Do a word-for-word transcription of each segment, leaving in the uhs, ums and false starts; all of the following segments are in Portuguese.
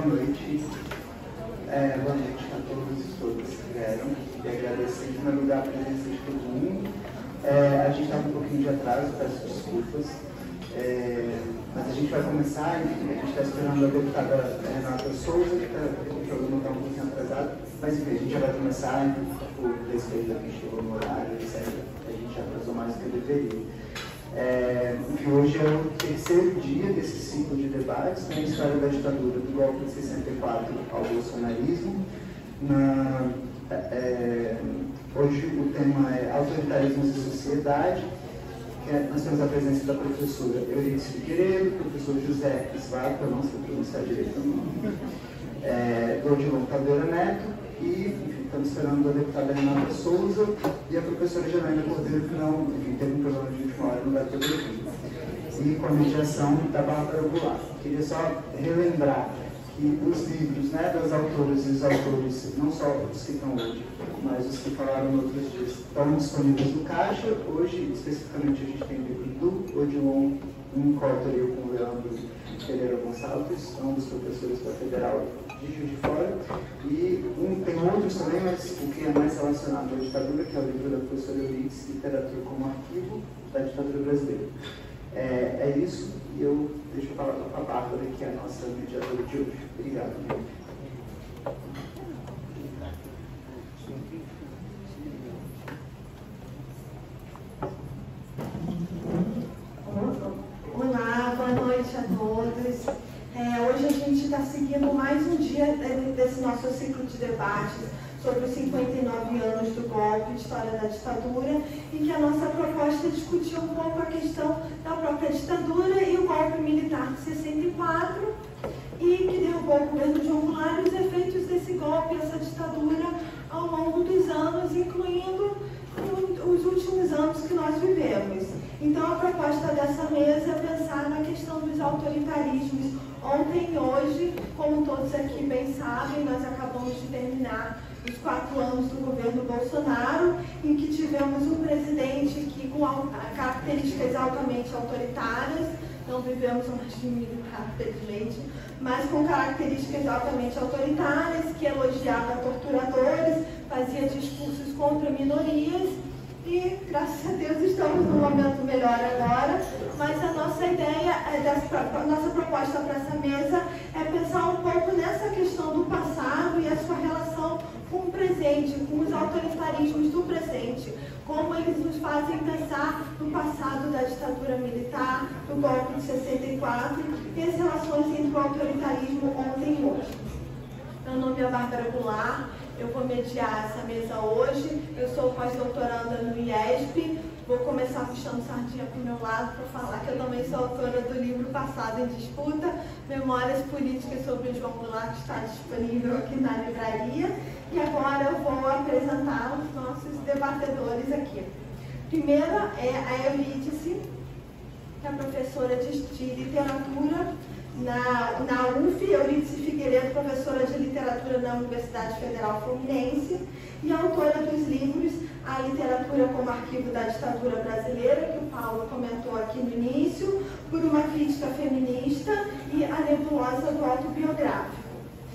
boa noite. É, boa noite a todos e todas que vieram. E agradecer, em primeiro lugar, a presença de todo mundo. É, a gente está com um pouquinho de atraso, peço desculpas. É, mas a gente vai começar, enfim, a gente está esperando a deputada Renata Souza, que tá, o programa está um pouquinho atrasado, mas enfim, a gente já vai começar, por respeito a quem chegou no horário, etcétera. A gente já atrasou mais do que deveria. É, que hoje é o terceiro dia desse ciclo de debates na história da ditadura, do golpe de sessenta e quatro ao bolsonarismo. Na, é, hoje o tema é autoritarismo e sociedade. Que é, nós temos a presença da professora Euridice Figueiredo, professor José Svata, eu não sei pronunciar direito o nome, é, Odilon Caldeira Neto, e enfim, estamos esperando a deputada Renata Souza e a professora Janaína Cordeiro, que não, enfim, teve um problema de última hora, não vai poder vir. E com a mediação da Bárbara Goulart. Queria só relembrar que os livros, né, das autoras e os autores, não só os que estão hoje, mas os que falaram em outros dias, estão disponíveis no Caixa. Hoje, especificamente, a gente tem o livro do Odilon, um coautoria com o Leandro Pereira Gonçalves, ambos professores da Federal de Juiz de Fora, e um, tem outros também, mas o que é mais relacionado à ditadura, que é o livro da professora Euridice, Literatura como Arquivo da Ditadura Brasileira. É, é isso, e eu deixo a palavra para a Bárbara, que é a nossa mediadora de hoje. Obrigado. Olá, boa noite a todos. É, hoje a gente está seguindo mais um dia desse nosso ciclo de debates sobre os cinquenta e nove anos do golpe, história da ditadura, em que a nossa proposta é discutir um pouco a questão da própria ditadura e o golpe militar de sessenta e quatro, e que derrubou o governo João Goulart e os efeitos desse golpe, essa ditadura, ao longo dos anos, incluindo os últimos anos que nós vivemos. Então, a proposta dessa mesa é pensar na questão dos autoritarismos. Ontem e hoje, como todos aqui bem sabem, nós acabamos de terminar os quatro anos do governo Bolsonaro, em que tivemos um presidente que, com características altamente autoritárias, não vivemos um regime militar, felizmente, mas com características altamente autoritárias, que elogiava torturadores, fazia discursos contra minorias, e, graças a Deus, estamos num momento melhor agora, mas a nossa ideia, a nossa proposta para essa mesa é pensar um pouco nessa questão do passado e a sua relação com o presente, com os autoritarismos do presente, como eles nos fazem pensar no passado da ditadura militar, do golpe de sessenta e quatro e as relações entre o autoritarismo ontem e hoje. Meu nome é Bárbara Goulart. Eu vou mediar essa mesa hoje. Eu sou pós-doutoranda no I E S P. Vou começar puxando sardinha para o meu lado para falar que eu também sou autora do livro Passado em Disputa, Memórias Políticas sobre o João Goulart, que está disponível aqui na livraria. E agora eu vou apresentar os nossos debatedores aqui. Primeira é a Euridice, que é professora de, de literatura Na, na U F, Euridice Figueiredo, professora de literatura na Universidade Federal Fluminense e autora dos livros A Literatura como Arquivo da Ditadura Brasileira, que o Paulo comentou aqui no início, Por uma Crítica Feminista e A Nebulosa do Autobiográfico.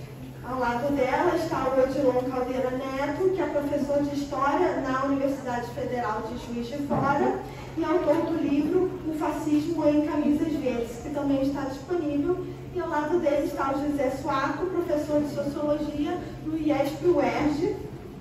Ao lado dela está o Odilon Caldeira Neto, que é professor de História na Universidade Federal de Juiz de Fora e autor do livro O Fascismo em Camisas Verdes, que também está disponível. E ao lado dele está o José Suaco, professor de Sociologia no I E S P-U E R J,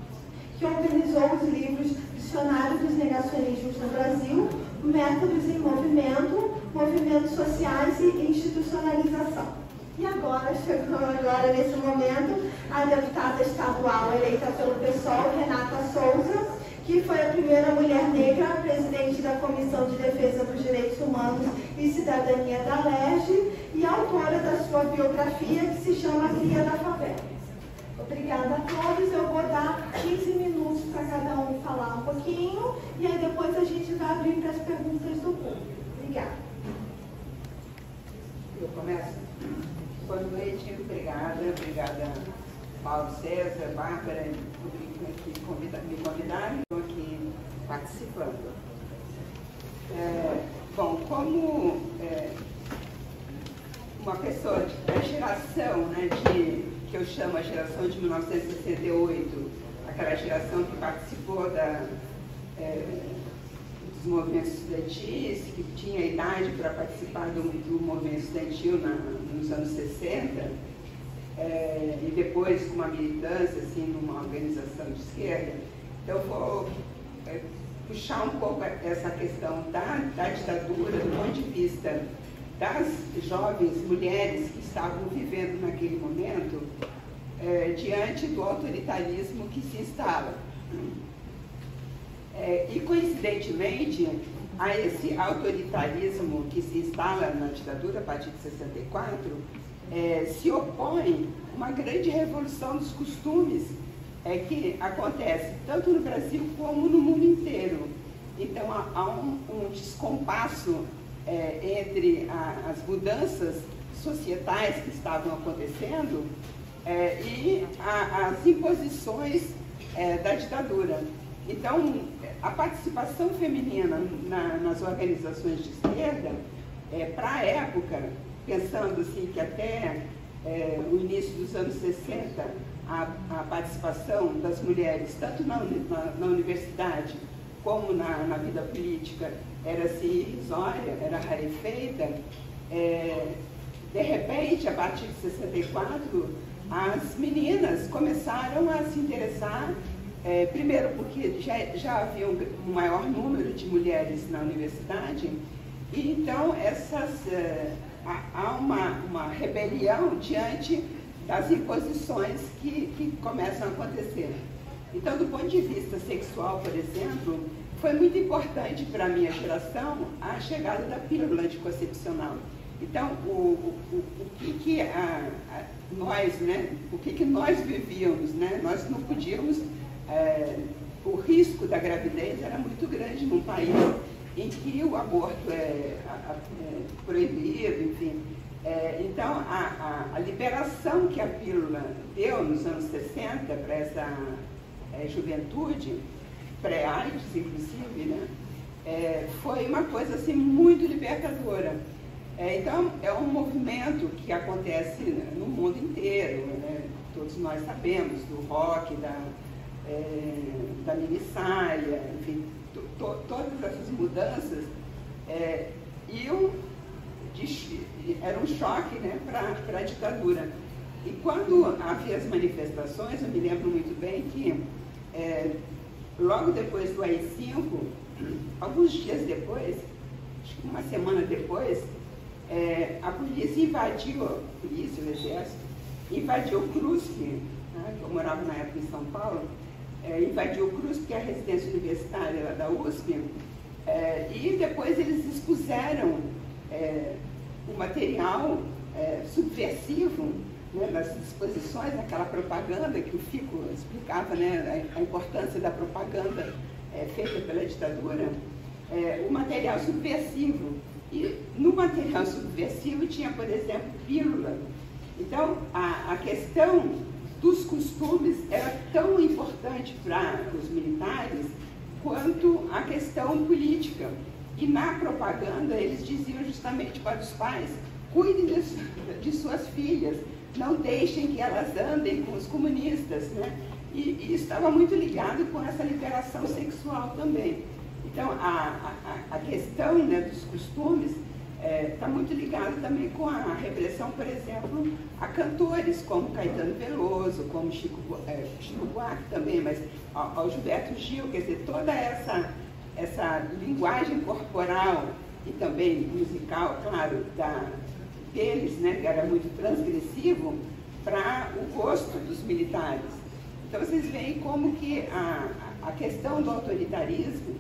que organizou os livros Dicionário dos Negacionismos no Brasil, Métodos em Movimento, Movimentos Sociais e Institucionalização. E agora, chegou agora nesse momento, a deputada estadual eleita pelo PSOL, Renata Souza, que foi a primeira mulher negra presidente da Comissão de Defesa dos Direitos Humanos e Cidadania da L E R J e autora da sua biografia, que se chama Cria da Favela. Obrigada a todos. Eu vou dar quinze minutos para cada um falar um pouquinho e aí depois a gente vai abrir para as perguntas do público. Obrigada. Eu começo? Boa noite, obrigada, obrigada Paulo César, Bárbara, que convida, me convidaram, estou aqui participando. É, bom, como é, uma pessoa da geração, né, de eu chamo a geração de mil novecentos e sessenta e oito, aquela geração que participou da, é, dos movimentos estudantis, que tinha idade para participar do, do movimento estudantil na, nos anos sessenta, é, e depois com uma militância, assim, numa organização de esquerda. Então, eu vou é, puxar um pouco essa questão da, da ditadura, do ponto de vista das jovens mulheres que estavam vivendo naquele momento, é, diante do autoritarismo que se instala. É, e, coincidentemente, a esse autoritarismo que se instala na ditadura a partir de sessenta e quatro, é, se opõe uma grande revolução dos costumes, é, que acontece tanto no Brasil como no mundo inteiro. Então, há, há um, um descompasso é, entre a, as mudanças societais que estavam acontecendo é, e a, as imposições é, da ditadura. Então, a participação feminina na, nas organizações de esquerda, é, para a época, pensando assim que até é, o início dos anos sessenta, a, a participação das mulheres, tanto na, na, na universidade como na, na vida política, era assim, irrisória, era rarefeita. É, de repente, a partir de sessenta e quatro, as meninas começaram a se interessar, é, primeiro porque já, já havia um, um maior número de mulheres na universidade, e então essas, é, há uma, uma rebelião diante das imposições que, que começam a acontecer. Então, do ponto de vista sexual, por exemplo, foi muito importante para a minha geração a chegada da pílula anticoncepcional. Então, o, o, o que, que a, a, nós, né, o que, que nós vivíamos, né? Nós não podíamos, é, o risco da gravidez era muito grande num país em que o aborto é, a, a, é proibido, enfim. É, então, a, a, a liberação que a pílula deu nos anos sessenta para essa é, juventude, pré-AIDS, inclusive, né, é, foi uma coisa assim, muito libertadora. É, então, é um movimento que acontece no mundo inteiro, né? Todos nós sabemos, do rock, da, é, da minissaia, enfim, to, to, todas essas mudanças é, iam de, era um choque, né, para a ditadura. E quando havia as manifestações, eu me lembro muito bem que é, logo depois do A I cinco, alguns dias depois, acho que uma semana depois, é, a polícia invadiu, a polícia, o exército, invadiu o CRUSP, né, eu morava na época em São Paulo, é, invadiu o CRUSP, que é a residência universitária lá da U S P, é, e depois eles expuseram é, o material é, subversivo, né, nas exposições, aquela propaganda que o Fico explicava, né, a, a importância da propaganda é, feita pela ditadura, é, o material subversivo. E no material subversivo tinha, por exemplo, pílula. Então, a, a questão dos costumes era tão importante para os militares quanto a questão política. E na propaganda eles diziam justamente para os pais: cuidem de, de suas filhas, não deixem que elas andem com os comunistas, né? E, e estava muito ligado com essa liberação sexual também. Então, a, a, a questão, né, dos costumes está é, muito ligada também com a repressão, por exemplo, a cantores como Caetano Veloso, como Chico, é, Chico Buarque também, mas ao, ao Gilberto Gil, quer dizer, toda essa, essa linguagem corporal e também musical, claro, da, deles, né, que era muito transgressivo para o gosto dos militares. Então, vocês veem como que a, a questão do autoritarismo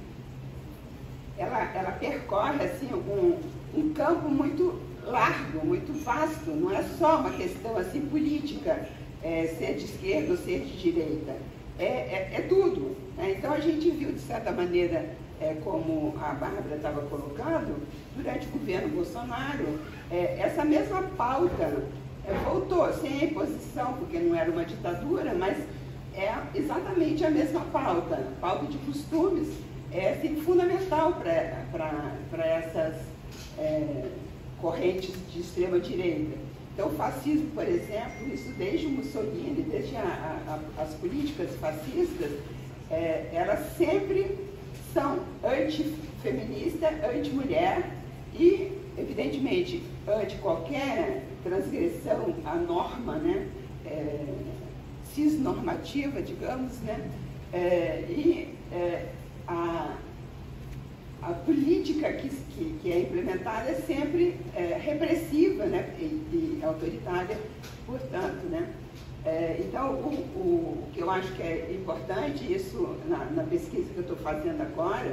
ela, ela percorre assim, um, um campo muito largo, muito vasto, não é só uma questão assim, política, é, ser de esquerda ou ser de direita, é, é, é tudo. Né? Então a gente viu, de certa maneira, é, como a Bárbara estava colocando, durante o governo Bolsonaro, é, essa mesma pauta é, voltou, sem a imposição, porque não era uma ditadura, mas é exatamente a mesma pauta, pauta de costumes, é assim, fundamental para essas é, correntes de extrema-direita. Então, o fascismo, por exemplo, isso desde o Mussolini, desde a, a, as políticas fascistas, é, elas sempre são antifeminista, anti-mulher e, evidentemente, anti qualquer transgressão à norma, né, é, cisnormativa, digamos, né, é, e é, a, a política que, que, que é implementada é sempre é, repressiva, né, e, e autoritária, portanto, né. É, então, o, o, o que eu acho que é importante, isso na, na pesquisa que eu estou fazendo agora,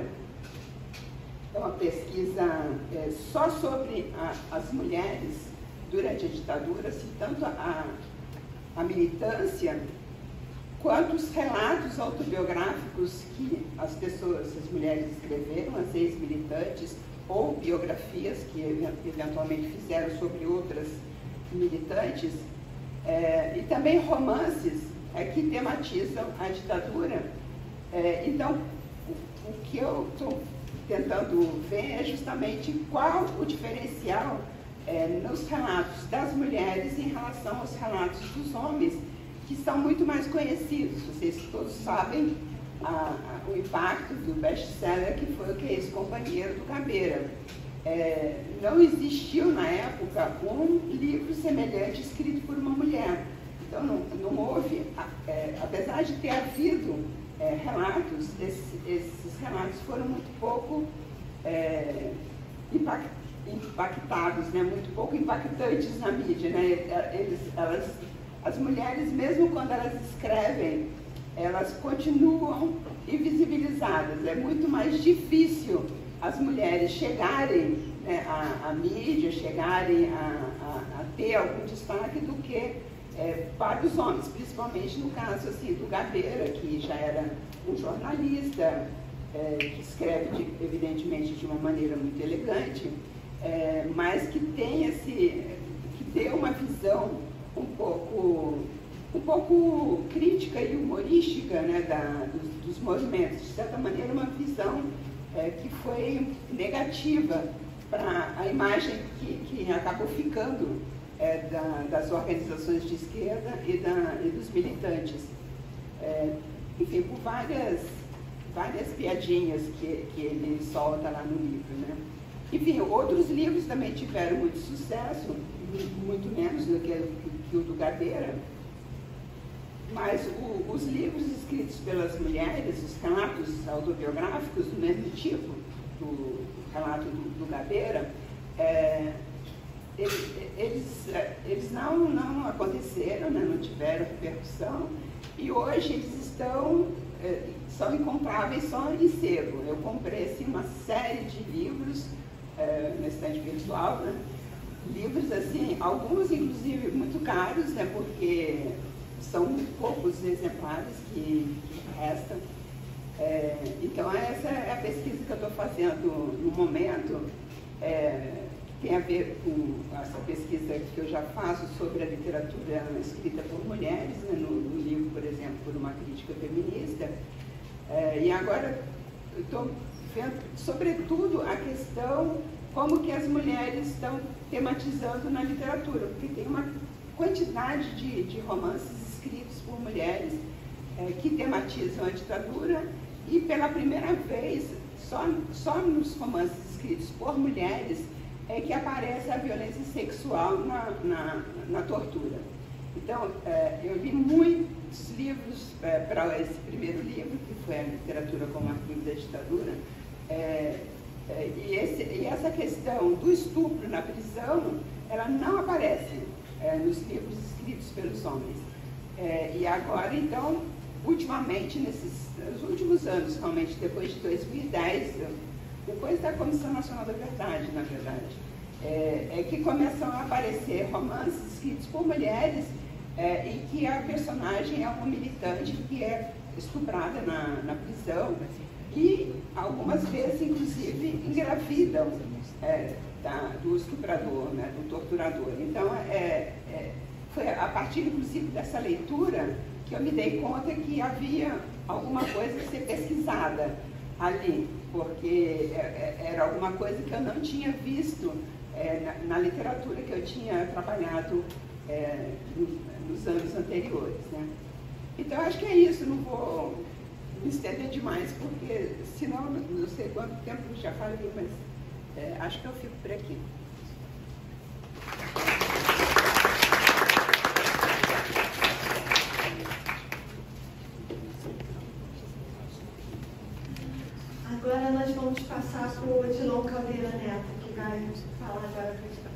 é uma pesquisa é, só sobre a, as mulheres durante a ditadura, assim, tanto a, a militância, quanto os relatos autobiográficos que as pessoas, as mulheres escreveram, as ex-militantes, ou biografias que eventualmente fizeram sobre outras militantes, é, e também romances é, que tematizam a ditadura. É, então, o, o que eu estou tentando ver é justamente qual o diferencial é, nos relatos das mulheres em relação aos relatos dos homens, que são muito mais conhecidos. Vocês todos sabem a, a, o impacto do best-seller que foi O Que é Esse Companheiro, do Gabeira. É, não existiu na época um livro semelhante escrito por uma mulher. Então não, não houve, é, apesar de ter havido é, relatos, esses, esses relatos foram muito pouco é, impact, impactados, né, muito pouco impactantes na mídia, né? Eles, elas, as mulheres, mesmo quando elas escrevem, elas continuam invisibilizadas. É muito mais difícil as mulheres chegarem, né, à, à mídia, chegarem a, a, a ter algum destaque do que é, para os homens, principalmente no caso assim, do Gabeira, que já era um jornalista, é, que escreve, de, evidentemente, de uma maneira muito elegante, é, mas que tem esse, que deu uma visão um pouco, um pouco crítica e humorística, né, da, dos, dos movimentos, de certa maneira uma visão é, que foi negativa para a imagem que, que acabou ficando é, da, das organizações de esquerda e, da, e dos militantes. É, enfim, por várias, várias piadinhas que, que ele solta lá no livro, né? Enfim, outros livros também tiveram muito sucesso, muito menos do que, que o do Gabeira, mas o, os livros escritos pelas mulheres, os relatos autobiográficos do mesmo tipo, do relato do, do Gabeira, é, eles, eles, eles não, não aconteceram, né, não tiveram repercussão, e hoje eles estão, é, são encontráveis só em sebo. Eu comprei assim, uma série de livros é, na estante virtual, né? Livros assim, alguns inclusive muito caros, né, porque são poucos exemplares que, que restam. É, então essa é a pesquisa que eu estou fazendo no momento, é, tem a ver com essa pesquisa que eu já faço sobre a literatura escrita por mulheres, né, no, no livro, por exemplo, Por uma Crítica Feminista, é, e agora eu estou vendo, sobretudo, a questão como que as mulheres estão tematizando na literatura, porque tem uma quantidade de, de romances escritos por mulheres é, que tematizam a ditadura, e pela primeira vez, só, só nos romances escritos por mulheres, é que aparece a violência sexual na, na, na tortura. Então, é, eu li muitos livros é, para esse primeiro livro, que foi A Literatura como Arquivo da Ditadura, é, é, e, esse, e essa questão do estupro na prisão, ela não aparece é, nos livros escritos pelos homens. É, e agora, então, ultimamente, nesses nos últimos anos, realmente depois de dois mil e dez, depois da Comissão Nacional da Verdade, na verdade, é, é que começam a aparecer romances escritos por mulheres é, e que a personagem é uma militante que é estuprada na, na prisão e algumas vezes, inclusive, engravidam é, da, do estuprador, né, do torturador. Então, é, é, foi a partir, inclusive, dessa leitura que eu me dei conta que havia alguma coisa a ser pesquisada ali, porque era alguma coisa que eu não tinha visto é, na, na literatura que eu tinha trabalhado é, no, nos anos anteriores, né? Então, acho que é isso, não vou me estender demais, porque senão não sei quanto tempo eu já falei, mas é, acho que eu fico por aqui. Agora nós vamos passar para o Odilon Caldeira Neto, que vai falar agora para a gente.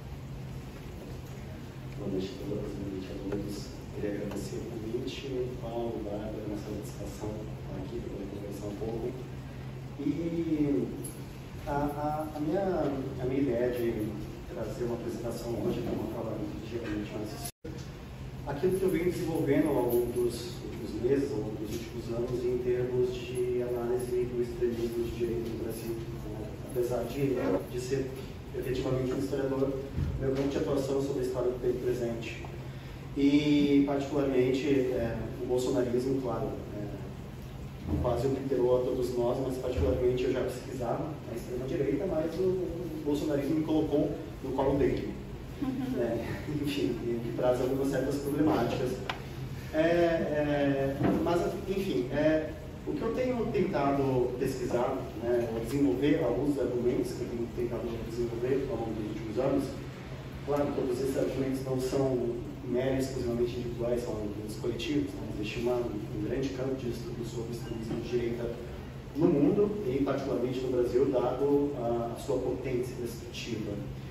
Boa noite a todas, boa noite a todos. Queria agradecer o convite, Paulo, Bárbara, nossa participação aqui para poder conversar um pouco. E a, a, a, minha, a minha ideia de trazer uma apresentação hoje, que é uma fala ligeiramente mais aquilo que eu venho desenvolvendo ao longo dos últimos meses, ao longo dos últimos anos, em termos de análise do extremismo de direito no Brasil. Apesar de, de ser efetivamente um historiador, meu campo de atuação sobre a história do tempo presente. E, particularmente, é, o bolsonarismo, claro, é, quase obliterou a todos nós, mas, particularmente, eu já pesquisava a extrema-direita, mas o, o bolsonarismo me colocou no colo dele. Uhum. É, enfim, que traz algumas certas problemáticas. É, é, mas, enfim, é, o que eu tenho tentado pesquisar, né, desenvolver alguns argumentos que eu tenho tentado desenvolver ao longo dos últimos anos, claro, todos esses argumentos não são meros exclusivamente individuais, são argumentos coletivos, né? Existe uma, um grande campo de estudo sobre o extremismo de direita no mundo e, particularmente, no Brasil, dado a, a sua potência destrutiva.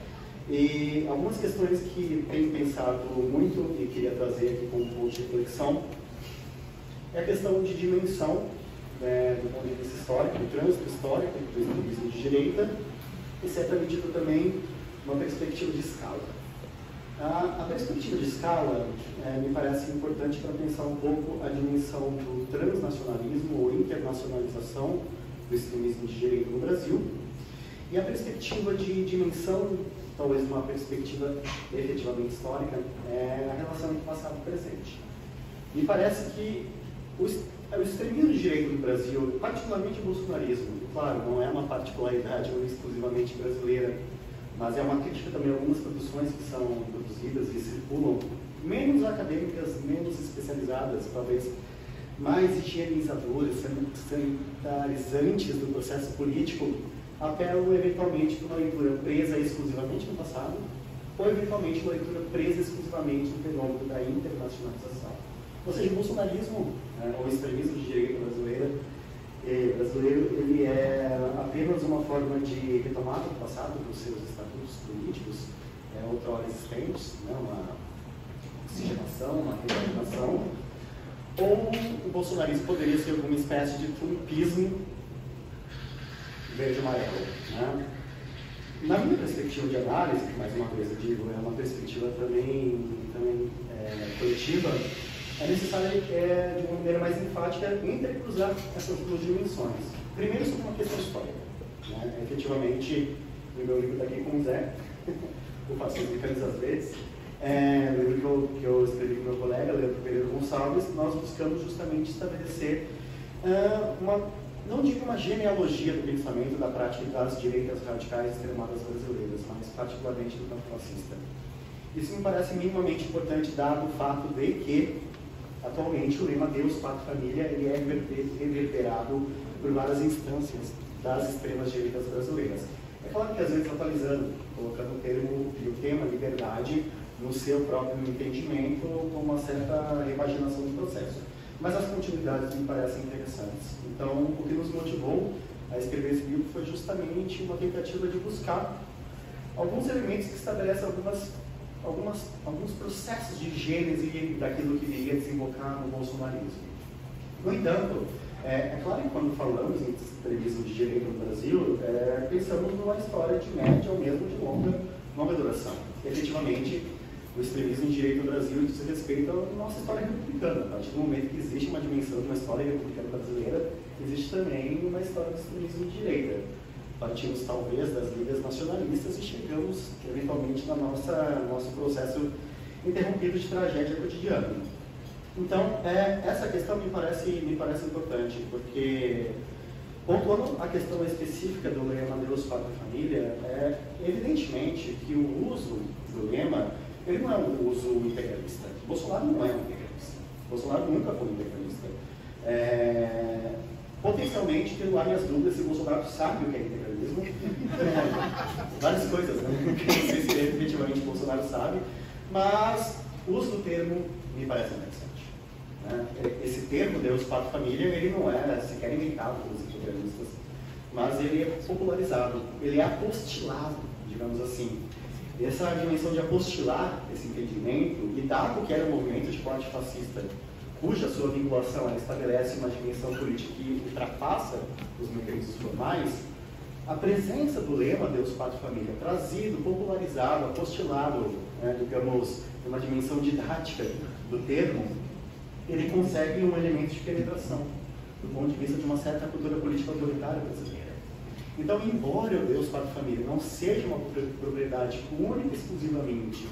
E algumas questões que tenho pensado muito e queria trazer aqui como ponto de reflexão é a questão de dimensão, né, do ponto de vista histórico, do trânsito histórico do extremismo de direita e, certa medida, também uma perspectiva de escala. A, a perspectiva de escala é, me parece importante para pensar um pouco a dimensão do transnacionalismo ou internacionalização do extremismo de direita no Brasil e a perspectiva de dimensão, talvez uma perspectiva efetivamente histórica, é a relação entre passado e presente. Me parece que o, o extremismo de direita no Brasil, particularmente o bolsonarismo, claro, não é uma particularidade ou exclusivamente brasileira, mas é uma crítica também a algumas produções que são produzidas e circulam, menos acadêmicas, menos especializadas, talvez mais higienizadoras, sanitarizantes do processo político, apelam eventualmente para uma leitura presa exclusivamente no passado, ou eventualmente uma leitura presa exclusivamente no fenômeno da internacionalização. Ou seja, o bolsonarismo, né, ou o extremismo de direita brasileira, eh, brasileiro, ele é apenas uma forma de retomada do passado dos seus estatutos políticos, é, outrora existentes, né, uma oxigenação, uma reorganização, ou o bolsonarismo poderia ser alguma espécie de trumpismo verde e amarelo. Né? Na minha perspectiva de análise, que mais uma vez eu digo, é uma perspectiva também, também é, coletiva, é necessário, é, de uma maneira mais enfática, intercruzar essas duas dimensões. Primeiro, sobre uma questão histórica. Né? Efetivamente, o meu livro está aqui com o Zé, eu faço explicações às vezes, é, o livro que eu, que eu escrevi com meu colega, Leandro Pereira Gonçalves, nós buscamos justamente estabelecer uh, uma, não digo uma genealogia do pensamento da prática das direitas radicais extremadas brasileiras, mas particularmente do campo fascista. Isso me parece minimamente importante, dado o fato de que, atualmente, o lema Deus, Pátria e Família ele é reverberado por várias instâncias das extremas direitas brasileiras. É claro que, às vezes, atualizando, colocando o termo e o tema liberdade no seu próprio entendimento, com uma certa repaginação do processo. Mas as continuidades me parecem interessantes. Então, o que nos motivou a escrever esse livro foi justamente uma tentativa de buscar alguns elementos que estabelecem algumas, algumas, alguns processos de gênese daquilo que viria a desembocar no bolsonarismo. No entanto, é, é claro que quando falamos em extremismo de direita no Brasil, é, pensamos numa história de média ou mesmo de longa, longa duração. Efetivamente, o extremismo de direita no Brasil diz respeito à nossa história republicana. A partir do momento que existe uma dimensão de uma história republicana brasileira, existe também uma história do extremismo de direita. Partimos talvez das ligas nacionalistas e chegamos eventualmente no nosso processo interrompido de tragédia cotidiana. Então, é, essa questão me parece, me parece importante, porque Pontuando a questão específica do lema Deus, Pátria e Família, é evidentemente que o uso do lema, ele não é um uso integralista. Bolsonaro não é um integralista. Bolsonaro nunca foi um integralista. É, potencialmente, tem lá minhas dúvidas se o Bolsonaro sabe o que é integralismo. É, várias coisas, né? Não sei se efetivamente o Bolsonaro sabe, mas o uso do termo me parece interessante. Né? Esse termo, Deus, Pátria e Família, ele não é sequer inventado pelos integralistas, mas ele é popularizado, ele é apostilado, digamos assim. Essa dimensão de apostilar esse entendimento, e dado que era um movimento de corte fascista, cuja sua vinculação ela estabelece uma dimensão política que ultrapassa os mecanismos formais, a presença do lema Deus, Pátria e Família, trazido, popularizado, apostilado, né, digamos, uma dimensão didática do termo, ele consegue um elemento de penetração, do ponto de vista de uma certa cultura política autoritária brasileira. Então, embora o Deus, Pátria e Família não seja uma propriedade única e exclusivamente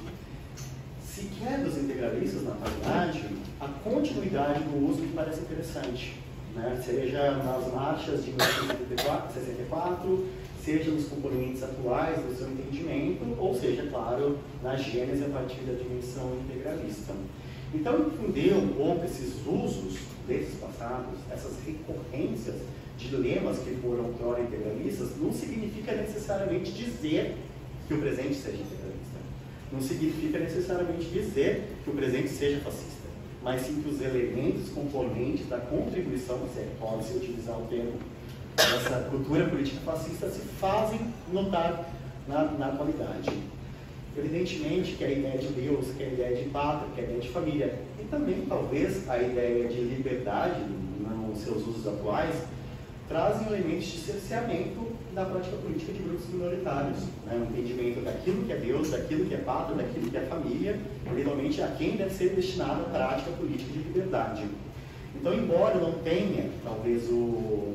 sequer dos integralistas na atualidade, a continuidade do uso me parece interessante, né? Seja nas marchas de mil novecentos e sessenta e quatro, seja nos componentes atuais do seu entendimento, ou seja, claro, na gênese a partir da dimensão integralista. Então, entender um pouco esses usos desses passados, essas recorrências de lemas que foram outrora integralistas, não significa necessariamente dizer que o presente seja integralista. Não significa necessariamente dizer que o presente seja fascista, mas sim que os elementos, componentes da contribuição, se pode-se utilizar o termo, dessa cultura política fascista, se fazem notar na, na atualidade. Evidentemente que a ideia de Deus, que a ideia de pátria, que a ideia de família, e também talvez a ideia de liberdade, nos seus usos atuais, trazem elementos de cerceamento da prática política de grupos minoritários, né? Um entendimento daquilo que é Deus, daquilo que é pátria, daquilo que é família, eventualmente a quem deve ser destinada a prática política de liberdade. Então, embora não tenha, talvez, o,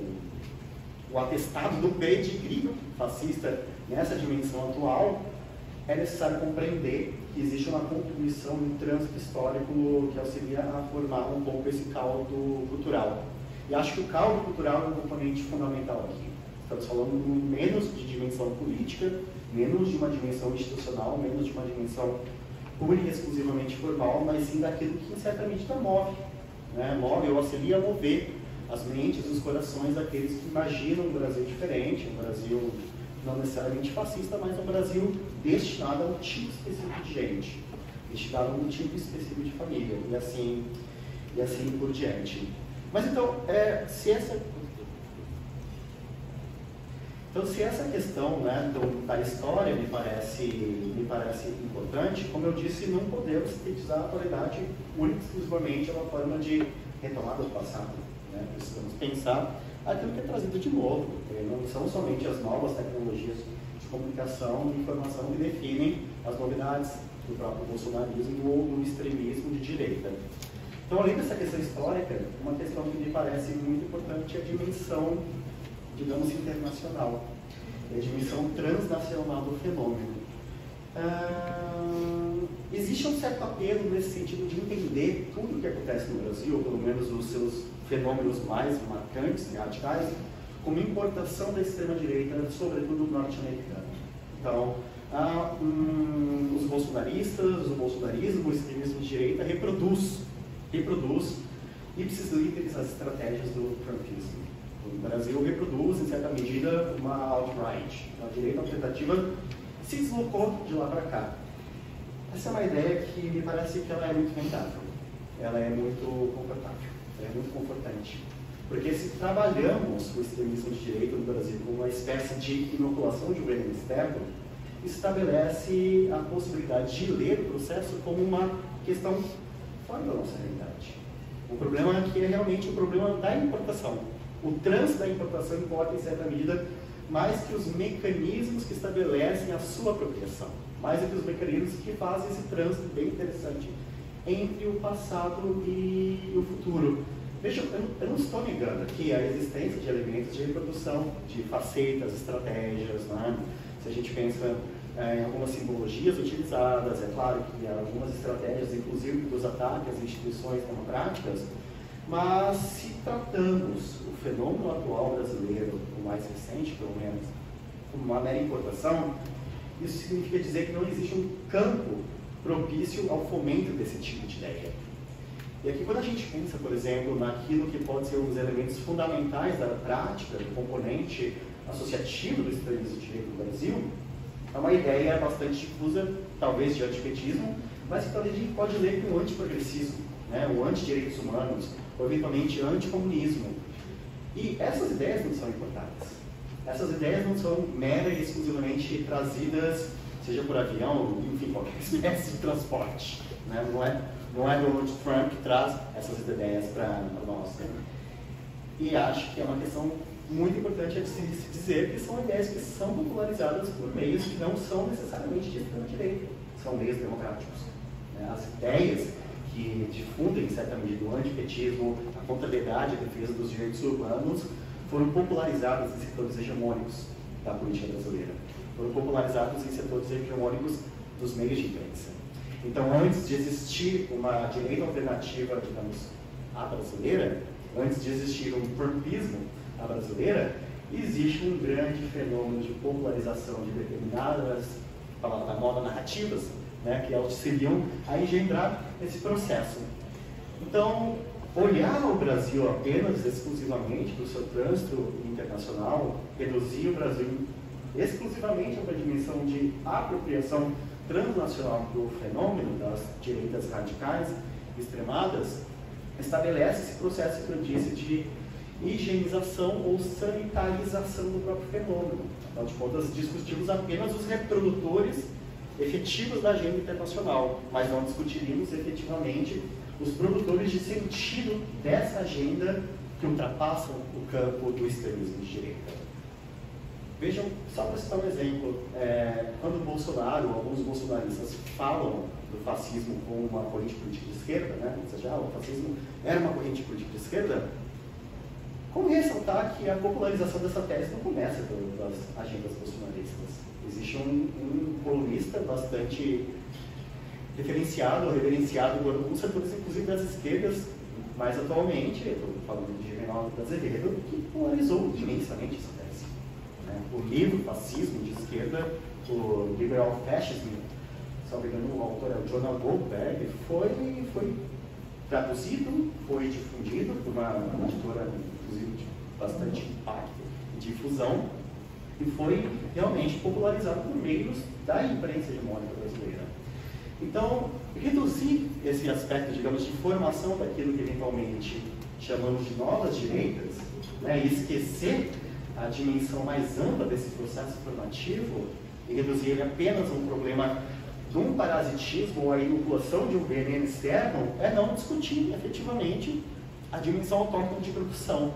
o atestado do pedigree fascista nessa dimensão atual, é necessário compreender que existe uma contribuição, um trânsito histórico que auxilia a formar um pouco esse caldo cultural. E acho que o caldo cultural é um componente fundamental aqui. Estamos falando menos de dimensão política, menos de uma dimensão institucional, menos de uma dimensão única e exclusivamente formal, mas sim daquilo que, em certa medida, move. Né? Move ou auxilia a mover as mentes, os corações daqueles que imaginam um Brasil diferente, um Brasil não necessariamente fascista, mas um Brasil destinado a um tipo específico de gente, destinado a um tipo específico de família, e assim, e assim por diante. Mas então, é, se essa... Então, se essa questão, né, do, da história me parece, me parece importante, como eu disse, não podemos sintetizar a atualidade única e exclusivamente uma forma de retomada do passado. Né? Precisamos pensar aquilo que é trazido de novo. Não são somente as novas tecnologias de comunicação e informação que definem as novidades do próprio bolsonarismo ou do extremismo de direita. Então, além dessa questão histórica, uma questão que me parece muito importante é a dimensão, digamos, internacional, é a dimensão transnacional do fenômeno. Ah, existe um certo apelo nesse sentido de entender tudo o que acontece no Brasil, ou pelo menos os seus fenômenos mais marcantes e radicais, como importação da extrema-direita, sobretudo norte-americana. Então, ah, hum, os bolsonaristas, o bolsonarismo, o extremismo de direita reproduz, reproduz ipsis literis as estratégias do trumpismo. O Brasil reproduz, em certa medida, uma alt-right. A direita alternativa se deslocou de lá para cá. Essa é uma ideia que me parece que ela é muito rentável. Ela é muito confortável, ela é muito confortante. Porque se trabalhamos o extremismo de direita no Brasil como uma espécie de inoculação de um veneno externo, estabelece a possibilidade de ler o processo como uma questão fora da nossa realidade. O problema aqui é realmente o problema da importação. O trânsito da importação importa, em certa medida, mais que os mecanismos que estabelecem a sua apropriação, mais do que os mecanismos que fazem esse trânsito bem interessante entre o passado e o futuro. Veja, eu não, eu não estou negando aqui a existência de elementos de reprodução, de facetas, estratégias, né? Se a gente pensa é, em algumas simbologias utilizadas, é claro que há algumas estratégias, inclusive dos ataques às instituições democráticas, Mas se tratamos o fenômeno atual brasileiro, o mais recente pelo menos, como uma mera importação, isso significa dizer que não existe um campo propício ao fomento desse tipo de ideia. E aqui, quando a gente pensa, por exemplo, naquilo que pode ser um dos elementos fundamentais da prática, do componente associativo do extremismo de direita no Brasil, é uma ideia bastante difusa, talvez de antipetismo, mas que talvez a gente pode ler como antiprogressismo, né? O antidireitos humanos, ou eventualmente anticomunismo. E essas ideias não são importadas. Essas ideias não são mera e exclusivamente trazidas, seja por avião, enfim, qualquer espécie de transporte. Né? Não é, não é Donald Trump que traz essas ideias para nós. Né? E acho que é uma questão muito importante de se dizer que são ideias que são popularizadas por meios que não são necessariamente de extrema-direita, são meios democráticos. Né? As ideias que difundem, em certa medida, o antipetismo, a contrariedade e a defesa dos direitos urbanos, foram popularizadas em setores hegemônicos da política brasileira. Foram popularizados em setores hegemônicos dos meios de imprensa. Então, antes de existir uma direita alternativa, digamos, à brasileira, antes de existir um trumpismo à brasileira, existe um grande fenômeno de popularização de determinadas, palavra da moda, narrativas, né, que auxiliam a engendrar esse processo. Então, olhar o Brasil apenas, exclusivamente, do seu trânsito internacional, reduzir o Brasil exclusivamente a uma dimensão de apropriação transnacional do fenômeno das direitas radicais extremadas, estabelece esse processo que eu disse de higienização ou sanitarização do próprio fenômeno. Afinal de contas, discutimos apenas os reprodutores efetivos da agenda internacional, mas não discutiríamos efetivamente os produtores de sentido dessa agenda que ultrapassam o campo do extremismo de direita. Vejam, só para citar um exemplo, é, quando o Bolsonaro, alguns bolsonaristas falam do fascismo como uma corrente política de esquerda, né, ou seja, ah, o fascismo era uma corrente política de esquerda, como ressaltar que a popularização dessa tese não começa pelas agendas bolsonaristas. Existe um, um colunista bastante referenciado ou reverenciado por alguns setores, inclusive das esquerdas, mais atualmente, eu estou falando de Reinaldo Azevedo, que polarizou imensamente essa tese. Né? O livro Fascismo de Esquerda, o Liberal Fascism, se não me engano, o autor é o Jonah Goldberg, foi, foi traduzido, foi difundido por uma, uma editora, inclusive, de bastante impacto e difusão, e foi realmente popularizado por meios da imprensa hegemônica brasileira. Então, reduzir esse aspecto, digamos, de formação daquilo que eventualmente chamamos de novas direitas, né, e esquecer a dimensão mais ampla desse processo formativo e reduzir ele apenas a um problema de um parasitismo ou a inoculação de um veneno externo, é não discutir efetivamente a dimensão autóctone de produção.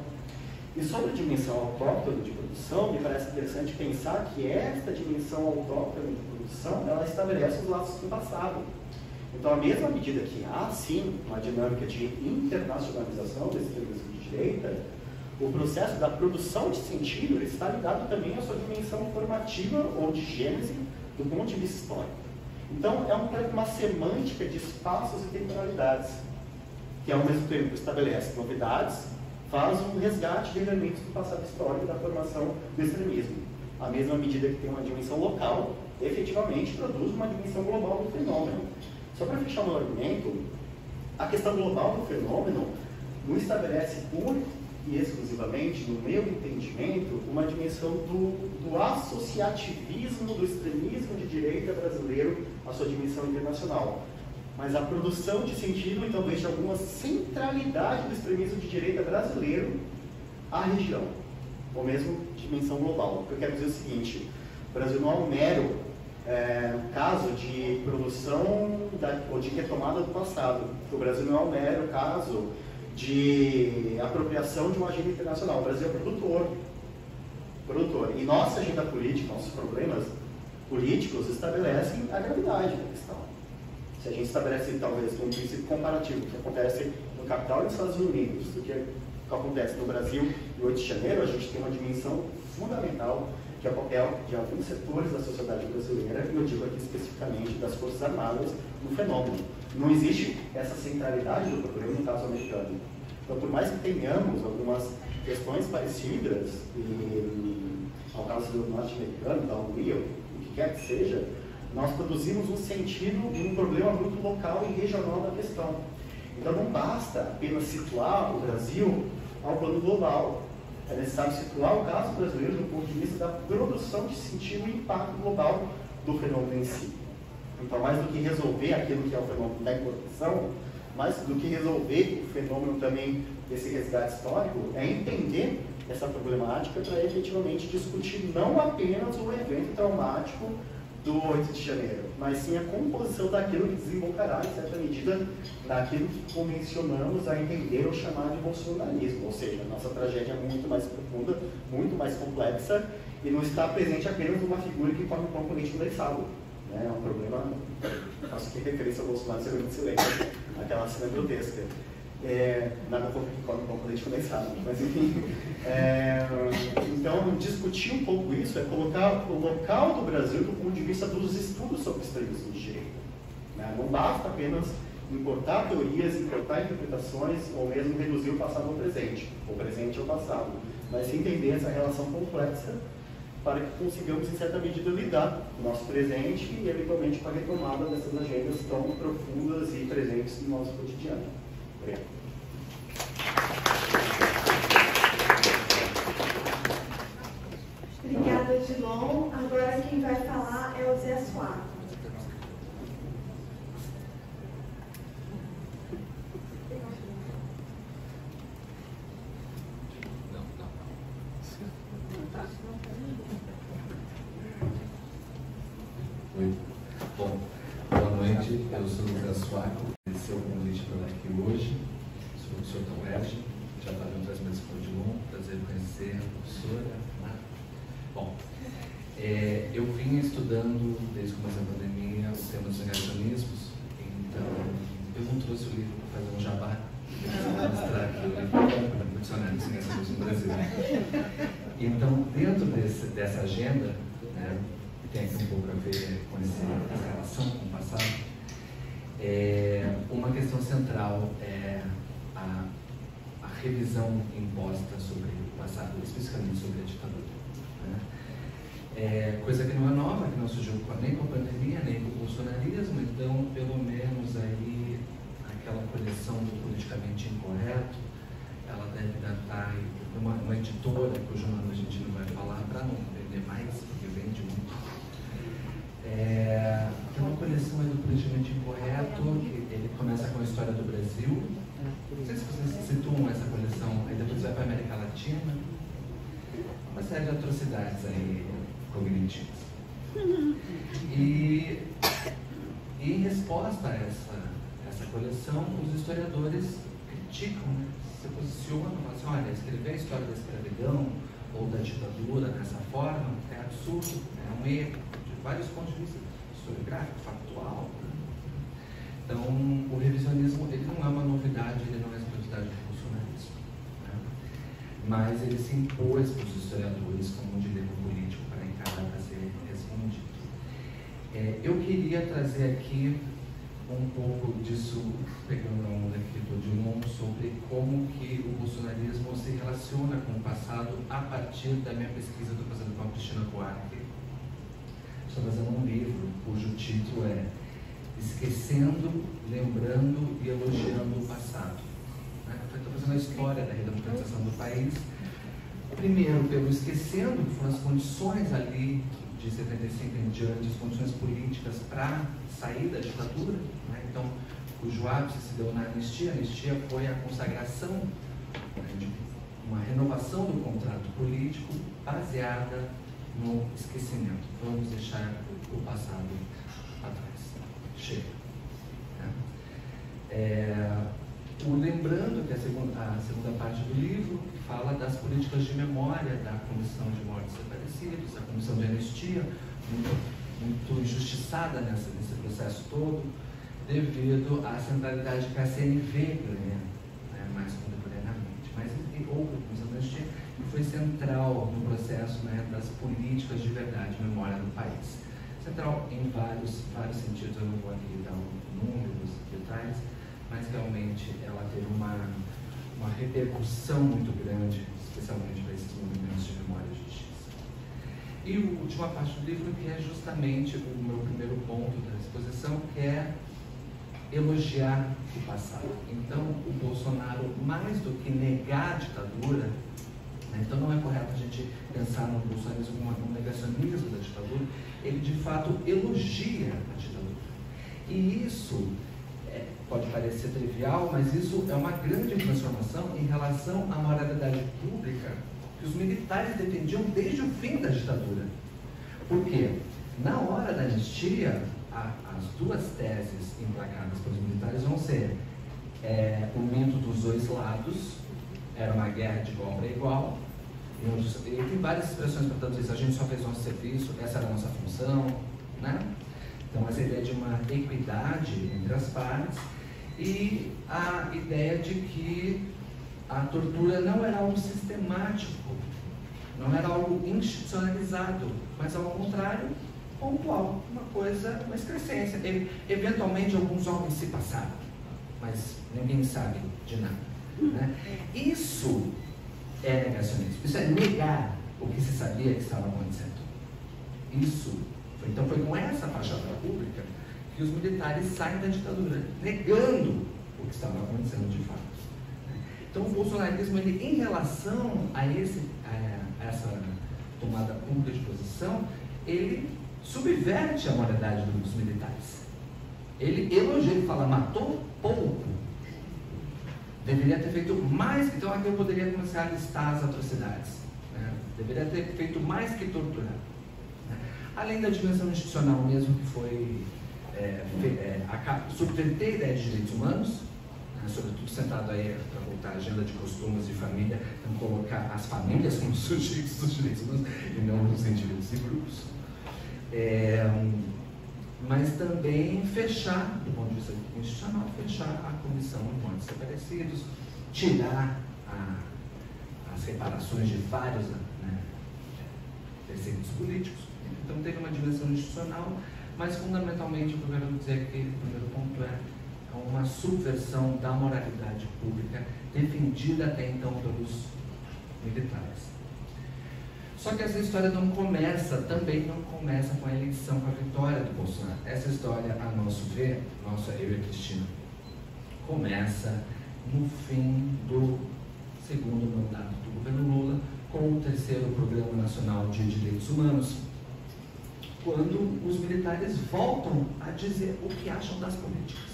E sobre a dimensão autóctone de produção, me parece interessante pensar que esta dimensão autóctone de produção, ela estabelece os laços com o passado. Então, à mesma medida que há, sim, uma dinâmica de internacionalização do extremismo de direita, o processo da produção de sentido está ligado também à sua dimensão formativa ou de gênese do ponto de vista histórico. Então, é um, uma semântica de espaços e temporalidades, que ao mesmo tempo estabelece novidades, faz um resgate de elementos do passado histórico da formação do extremismo. À mesma medida que tem uma dimensão local, efetivamente produz uma dimensão global do fenômeno. Só para fechar o meu argumento, a questão global do fenômeno não estabelece pura e exclusivamente, no meu entendimento, uma dimensão do, do associativismo do extremismo de direita brasileiro à sua dimensão internacional. Mas a produção de sentido e talvez de alguma centralidade do extremismo de direita brasileiro à região, ou mesmo dimensão global. O que eu quero dizer é o seguinte: o Brasil não é um mero é, caso de produção da, ou de retomada do passado. O Brasil não é um mero caso de apropriação de uma agenda internacional. O Brasil é produtor. produtor. E nossa agenda política, nossos problemas políticos estabelecem a gravidade da questão. Se a gente estabelece, talvez, um princípio comparativo, que acontece no capital e nos Estados Unidos, do que acontece no Brasil e oito de janeiro, a gente tem uma dimensão fundamental, que é o papel de alguns setores da sociedade brasileira, e eu digo aqui especificamente das Forças Armadas, no fenômeno. Não existe essa centralidade do problema no caso americano. Então, por mais que tenhamos algumas questões parecidas, e, ao caso do norte-americano, da Unreal, o que quer que seja, nós produzimos um sentido de um problema muito local e regional da questão. Então, não basta apenas situar o Brasil ao plano global. É necessário situar o caso brasileiro do ponto de vista da produção de sentido e impacto global do fenômeno em si. Então, mais do que resolver aquilo que é o fenômeno da importação, mais do que resolver o fenômeno também desse resgate histórico, é entender essa problemática para efetivamente discutir não apenas o evento traumático do oito de janeiro, mas sim a composição daquilo que desembocará, em certa medida, naquilo que convencionamos a entender ou chamar de bolsonarismo. Ou seja, a nossa tragédia é muito mais profunda, muito mais complexa, e não está presente apenas uma figura que forma um componente condensado. Né? É um problema, faço aqui referência ao Bolsonaro, seguramente se lembra, aquela cena grotesca. É, nada pouco que come um pouco leite condensado, mas enfim. É, então, discutir um pouco isso é colocar o local do Brasil do ponto de vista dos estudos sobre extremismo de direita. Né? Não basta apenas importar teorias, importar interpretações, ou mesmo reduzir o passado ao presente, o presente ao passado, mas entender essa relação complexa para que consigamos, em certa medida, lidar com o nosso presente e, eventualmente, com a retomada dessas agendas tão profundas e presentes no nosso cotidiano. Obrigado. Obrigada, Edilon. Agora quem vai falar é o Zé Suárez. Oi. Bom, boa noite. Eu sou o Zé Suárez. Esse é o convite para estar aqui hoje. Sou o professor Tom Edge, já estava em outras meses com o Edilon, prazer em conhecer a professora. Né? Bom, é, eu vim estudando desde que comecei a pandemia o tema dos negacionismos, então eu não trouxe o livro para fazer um jabá, para mostrar aqui o livro do dicionário dos negacionismos no Brasil. Então, dentro desse, dessa agenda, né, que tem aqui um pouco a ver com esse, essa relação com o passado, É, uma questão central é a, a revisão imposta sobre o passado, especificamente sobre a ditadura. Né? É, coisa que não é nova, que não surgiu nem com a pandemia, nem com o bolsonarismo, então, pelo menos aí, aquela coleção do politicamente incorreto, ela deve datar uma, uma editora, cujo nome a gente não vai falar, para não vender mais, porque vende muito. É, tem uma coleção aí do politicamente incorreto, que ele começa com a história do Brasil. Não sei se vocês situam essa coleção, aí depois vai para a América Latina. Uma série de atrocidades aí cognitivas. E, e em resposta a essa, essa coleção, os historiadores criticam, né, se posicionam, falam assim, olha, escrever a história da escravidão ou da ditadura dessa forma é absurdo, é um erro. Vários pontos de vista, historiográfico, factual. Né? Então, o revisionismo ele não é uma novidade, ele não é uma novidade do bolsonarismo. Né? Mas ele se impôs para os historiadores como um dilema político para encarar, para ser respondido. É, eu queria trazer aqui um pouco disso, pegando a onda aqui do Edilon, sobre como que o bolsonarismo se relaciona com o passado a partir da minha pesquisa que eu estou fazendo com a Cristina Buarque. Estou fazendo um livro cujo título é Esquecendo, Lembrando e Elogiando o Passado. Estou fazendo a história da redemocratização do país, primeiro pelo esquecendo, que foram as condições ali de setenta e cinco em diante, as condições políticas para sair da ditadura, né? Então, cujo ápice se deu na anistia. A anistia foi a consagração, né, de uma renovação do contrato político baseada no esquecimento. Vamos deixar o passado atrás. Chega. Né? É, o lembrando que a segunda, a segunda parte do livro fala das políticas de memória da Comissão de Mortos Desaparecidos, a Comissão de Anistia, muito, muito injustiçada nessa, nesse processo todo, devido à centralidade que a C N V ganha, né, mais contemporaneamente. Mas houve a Comissão de Anistia e foi central no processo, né, das políticas de verdade e memória no país. Central em vários, vários sentidos, eu não vou aqui dar números, detalhes, mas realmente ela teve uma, uma repercussão muito grande, especialmente para esses movimentos de memória e justiça. E a última parte do livro, que é justamente o meu primeiro ponto da exposição, que é elogiar o passado. Então, o Bolsonaro, mais do que negar a ditadura, né, então não é correto a gente pensar no bolsonarismo como um negacionismo da ditadura, ele de fato elogia a ditadura. E isso é, pode parecer trivial, mas isso é uma grande transformação em relação à moralidade pública que os militares defendiam desde o fim da ditadura. Por quê? Na hora da anistia, a, as duas teses emplacadas pelos militares vão ser é, o mito dos dois lados, era uma guerra de igual para igual, e tem várias expressões para traduzir isso: a gente só fez nosso serviço, essa era a nossa função, né? Então, essa ideia de uma equidade entre as partes e a ideia de que a tortura não era algo sistemático, não era algo institucionalizado, mas ao contrário, pontual, uma coisa, uma excrescência. E, eventualmente, alguns homens se passaram, mas ninguém sabe de nada, né? Isso é negacionismo, isso é negar o que se sabia que estava acontecendo. Isso, então foi com essa fachada pública que os militares saem da ditadura, negando o que estava acontecendo de fato. Então o bolsonarismo, ele, em relação a, esse, a essa tomada pública de posição, ele subverte a moralidade dos militares. Ele elogia, ele fala, matou pouco. Deveria ter feito mais, então aqui eu poderia começar a listar as atrocidades. Né? Deveria ter feito mais que torturar. Né? Além da dimensão institucional mesmo, que foi é, é, subverter a ideia de direitos humanos, né? Sobretudo sentado aí para voltar à agenda de costumes de família, então colocar as famílias como sujeitos dos direitos humanos e não os indivíduos e grupos. É, mas também fechar, do ponto de vista institucional, fechar a comissão de mortos desaparecidos, tirar a, as reparações de vários, né, perseguidos políticos. Então teve uma dimensão institucional, mas fundamentalmente o que eu quero dizer aqui, o primeiro ponto é uma subversão da moralidade pública defendida até então pelos militares. Só que essa história não começa, também não começa com a eleição, com a vitória do Bolsonaro. Essa história, a nosso ver, nossa, eu e a Cristina, começa no fim do segundo mandato do governo Lula, com o terceiro Programa Nacional de Direitos Humanos, quando os militares voltam a dizer o que acham das políticas.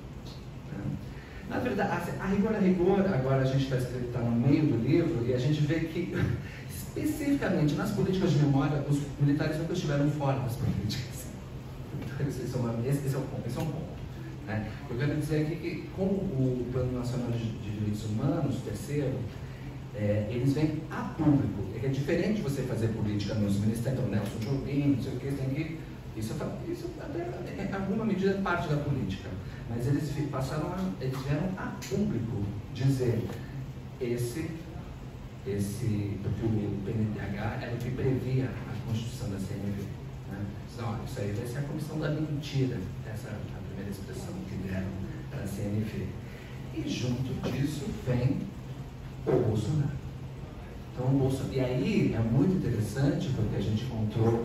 Na verdade, a rigor a rigor, agora a gente está tá no meio do livro e a gente vê que especificamente nas políticas de memória, os militares nunca estiveram fora das políticas. Então, esse é, uma, esse, esse é, um, ponto, esse é um ponto. Né? Eu quero dizer aqui que, como o Plano Nacional de, de Direitos Humanos, terceiro, é, eles vêm a público. É diferente de você fazer política nos ministérios, então, Nelson Jobim, não sei o que, tem que. Isso, isso até, em alguma medida, é parte da política. Mas eles passaram a, eles vieram a público dizer esse. Esse, porque o P N D H era o que previa a constituição da C N V. Né? Então, isso aí vai ser a comissão da mentira, essa é a primeira expressão que deram para a C N V. E junto disso vem o Bolsonaro. Então, o Bolsonaro. E aí é muito interessante porque a gente encontrou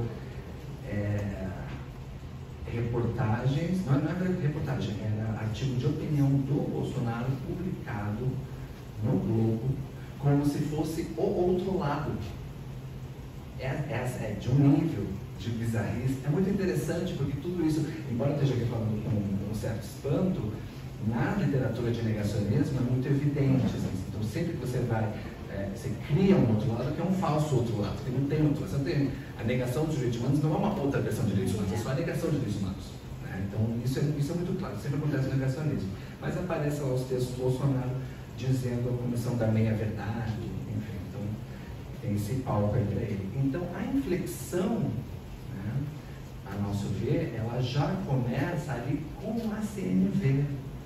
é, reportagens, não, não era reportagem, era artigo de opinião do Bolsonaro publicado no Globo, como se fosse o outro lado. Essa é, é de um nível de bizarrice. É muito interessante porque tudo isso, embora eu esteja aqui falando com um certo espanto, na literatura de negacionismo é muito evidente. Assim. Então sempre que você vai, é, você cria um outro lado que é um falso outro lado, que não tem outro lado. Você não tem, a negação dos direitos humanos não é uma outra versão de direitos humanos, é só a negação de direitos humanos. Né? Então isso é, isso é muito claro, sempre acontece no negacionismo. Mas aparece lá os textos do Bolsonaro dizendo a comissão da meia-verdade, enfim, então tem esse palco aí para ele. Então a inflexão, né, a nosso ver, ela já começa ali com a C N V.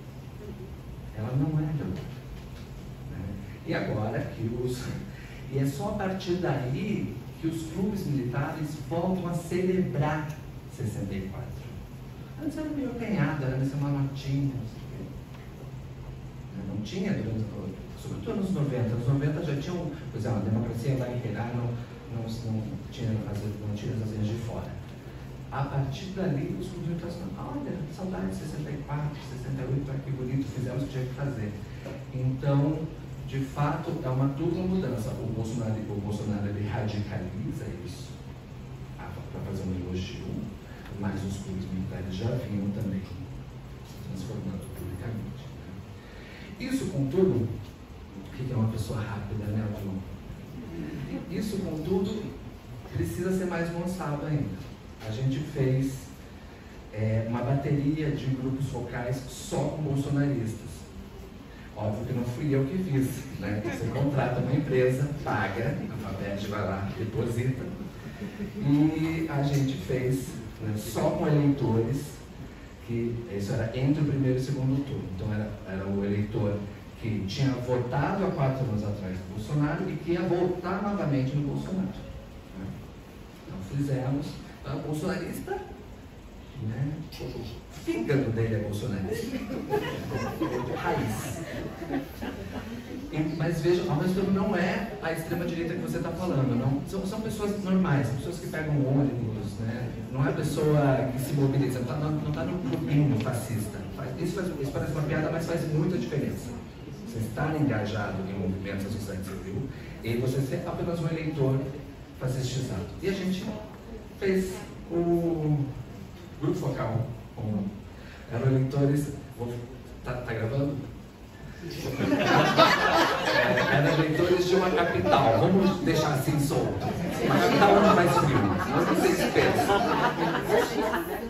Ela não é de outra. Né? E agora que os. E é só a partir daí que os clubes militares voltam a celebrar sessenta e quatro. Antes era meio acanhado, era uma notinha, não sei o quê. Não tinha, durante, sobretudo nos noventa. Nos noventa já tinham, por exemplo, a democracia vai imperar, não, não, não, tinha, não tinha as asinhas de fora. A partir dali, os comunistas falaram, olha, saudade de sessenta e quatro, sessenta e oito, que bonito, fizemos o que tinha que fazer. Então, de fato, é uma dupla mudança. O Bolsonaro, o Bolsonaro ele radicaliza isso para fazer um elogio, mas os clubes militares já vinham também se transformando publicamente. Né? Isso, contudo, o que é uma pessoa rápida, né, João? Isso, contudo, precisa ser mais lançado ainda. A gente fez é, uma bateria de grupos focais só com bolsonaristas. Óbvio que não fui eu que fiz, né? Você contrata uma empresa, paga, a FAPERJ vai lá, deposita, e a gente fez, né, só com eleitores, que isso era entre o primeiro e o segundo turno. Então era, era o eleitor que tinha votado há quatro anos atrás no Bolsonaro e que ia votar novamente no Bolsonaro. Né? Então fizemos, então, o bolsonarista, né? O fígado dele é bolsonarista, raiz. E, mas veja, ao mesmo tempo não é a extrema-direita que você está falando, não. São, são pessoas normais, são pessoas que pegam ônibus, né? Não é a pessoa que se mobiliza, não está no clubinho fascista. Isso, faz, isso parece uma piada, mas faz muita diferença. Você estar engajado em movimentos da sociedade civil e você ser apenas um eleitor fascistizado. E a gente fez o grupo focal com eram eleitores. Tá, tá gravando? É, eram eleitores de uma capital, vamos deixar assim solto. Uma capital onde vai subir, mas não sei se pensa.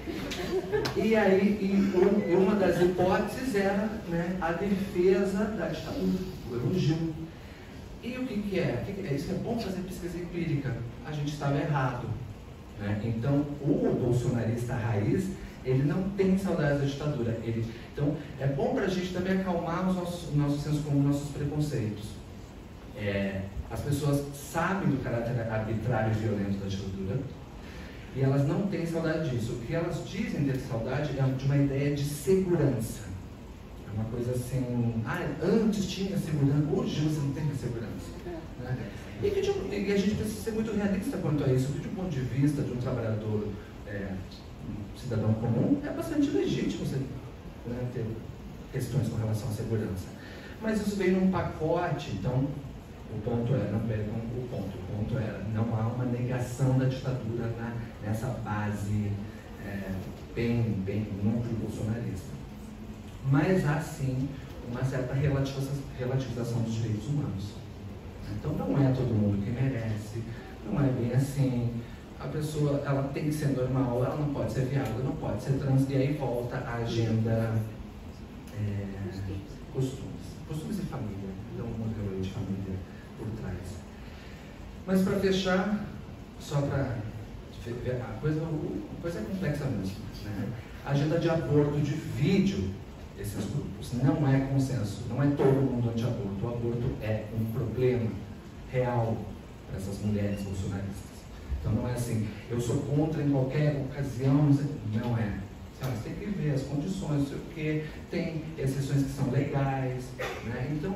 E aí, e, um, e uma das hipóteses era, né, a defesa da ditadura, o elogio. E o que, que é? é? Isso é bom fazer pesquisa empírica. A gente estava errado. Né? Então, o bolsonarista raiz, ele não tem saudade da ditadura. Ele, então, é bom para a gente também acalmar os nossos, nossos sensos comuns, nossos preconceitos. É, as pessoas sabem do caráter arbitrário e violento da ditadura e elas não têm saudade disso. O que elas dizem ter saudade é de uma ideia de segurança. É uma coisa assim, ah, antes tinha segurança, hoje você não tem segurança. Né? E, que, e a gente precisa ser muito realista quanto a isso, que de um ponto de vista de um trabalhador, é, um cidadão comum, é bastante legítimo você, né, ter questões com relação à segurança. Mas isso veio num pacote, então o ponto era, não percam o ponto, o ponto era, não há uma negação da ditadura na, nessa base é, bem, bem núcleo bolsonarista. Mas há sim uma certa relativização dos direitos humanos. Então não é todo mundo que merece, não é bem assim. A pessoa, ela tem que ser normal, ela não pode ser viada, não pode ser trans, e aí volta a agenda é, costumes, costumes e família, então um modelo de família por trás. Mas para fechar, só para ver, a coisa, a coisa é complexa mesmo, né? A agenda de aborto divide esses grupos, não é consenso, não é todo mundo anti-aborto. O aborto é um problema real para essas mulheres bolsonaristas. Então não é assim, eu sou contra em qualquer ocasião, não é. Você tem que ver as condições, porque tem exceções que são legais, né? Então,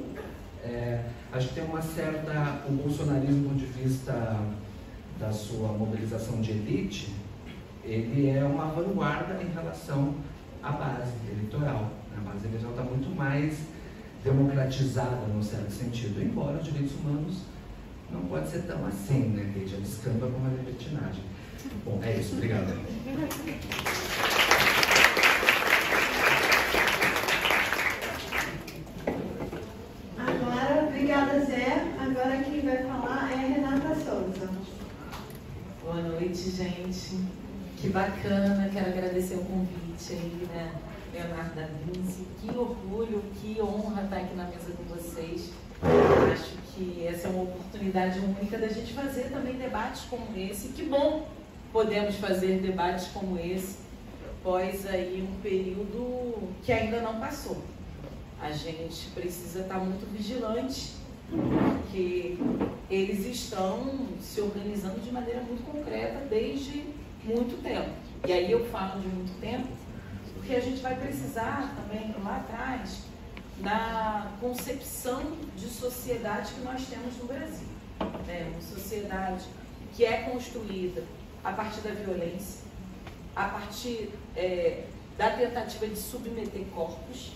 é, acho que tem uma certa, o bolsonarismo do ponto de vista da sua mobilização de elite, ele é uma vanguarda em relação à base eleitoral. A base eleitoral está muito mais democratizada, num certo sentido, embora os direitos humanos não pode ser tão assim, né, que já descamba com uma libertinagem. Bom, é isso, obrigado. Agora, obrigada, Zé. Agora quem vai falar é a Renata Souza. Boa noite, gente. Que bacana, quero agradecer o convite aí, né, Leonardo da Vinci. Que orgulho, que honra estar aqui na mesa com vocês. Acho que essa é uma oportunidade única da gente fazer também debates como esse. Que bom podemos fazer debates como esse, após aí um período que ainda não passou. A gente precisa estar muito vigilante, porque eles estão se organizando de maneira muito concreta desde muito tempo. E aí eu falo de muito tempo, porque a gente vai precisar também, lá atrás, na concepção de sociedade que nós temos no Brasil. Né? Uma sociedade que é construída a partir da violência, a partir é, da tentativa de submeter corpos,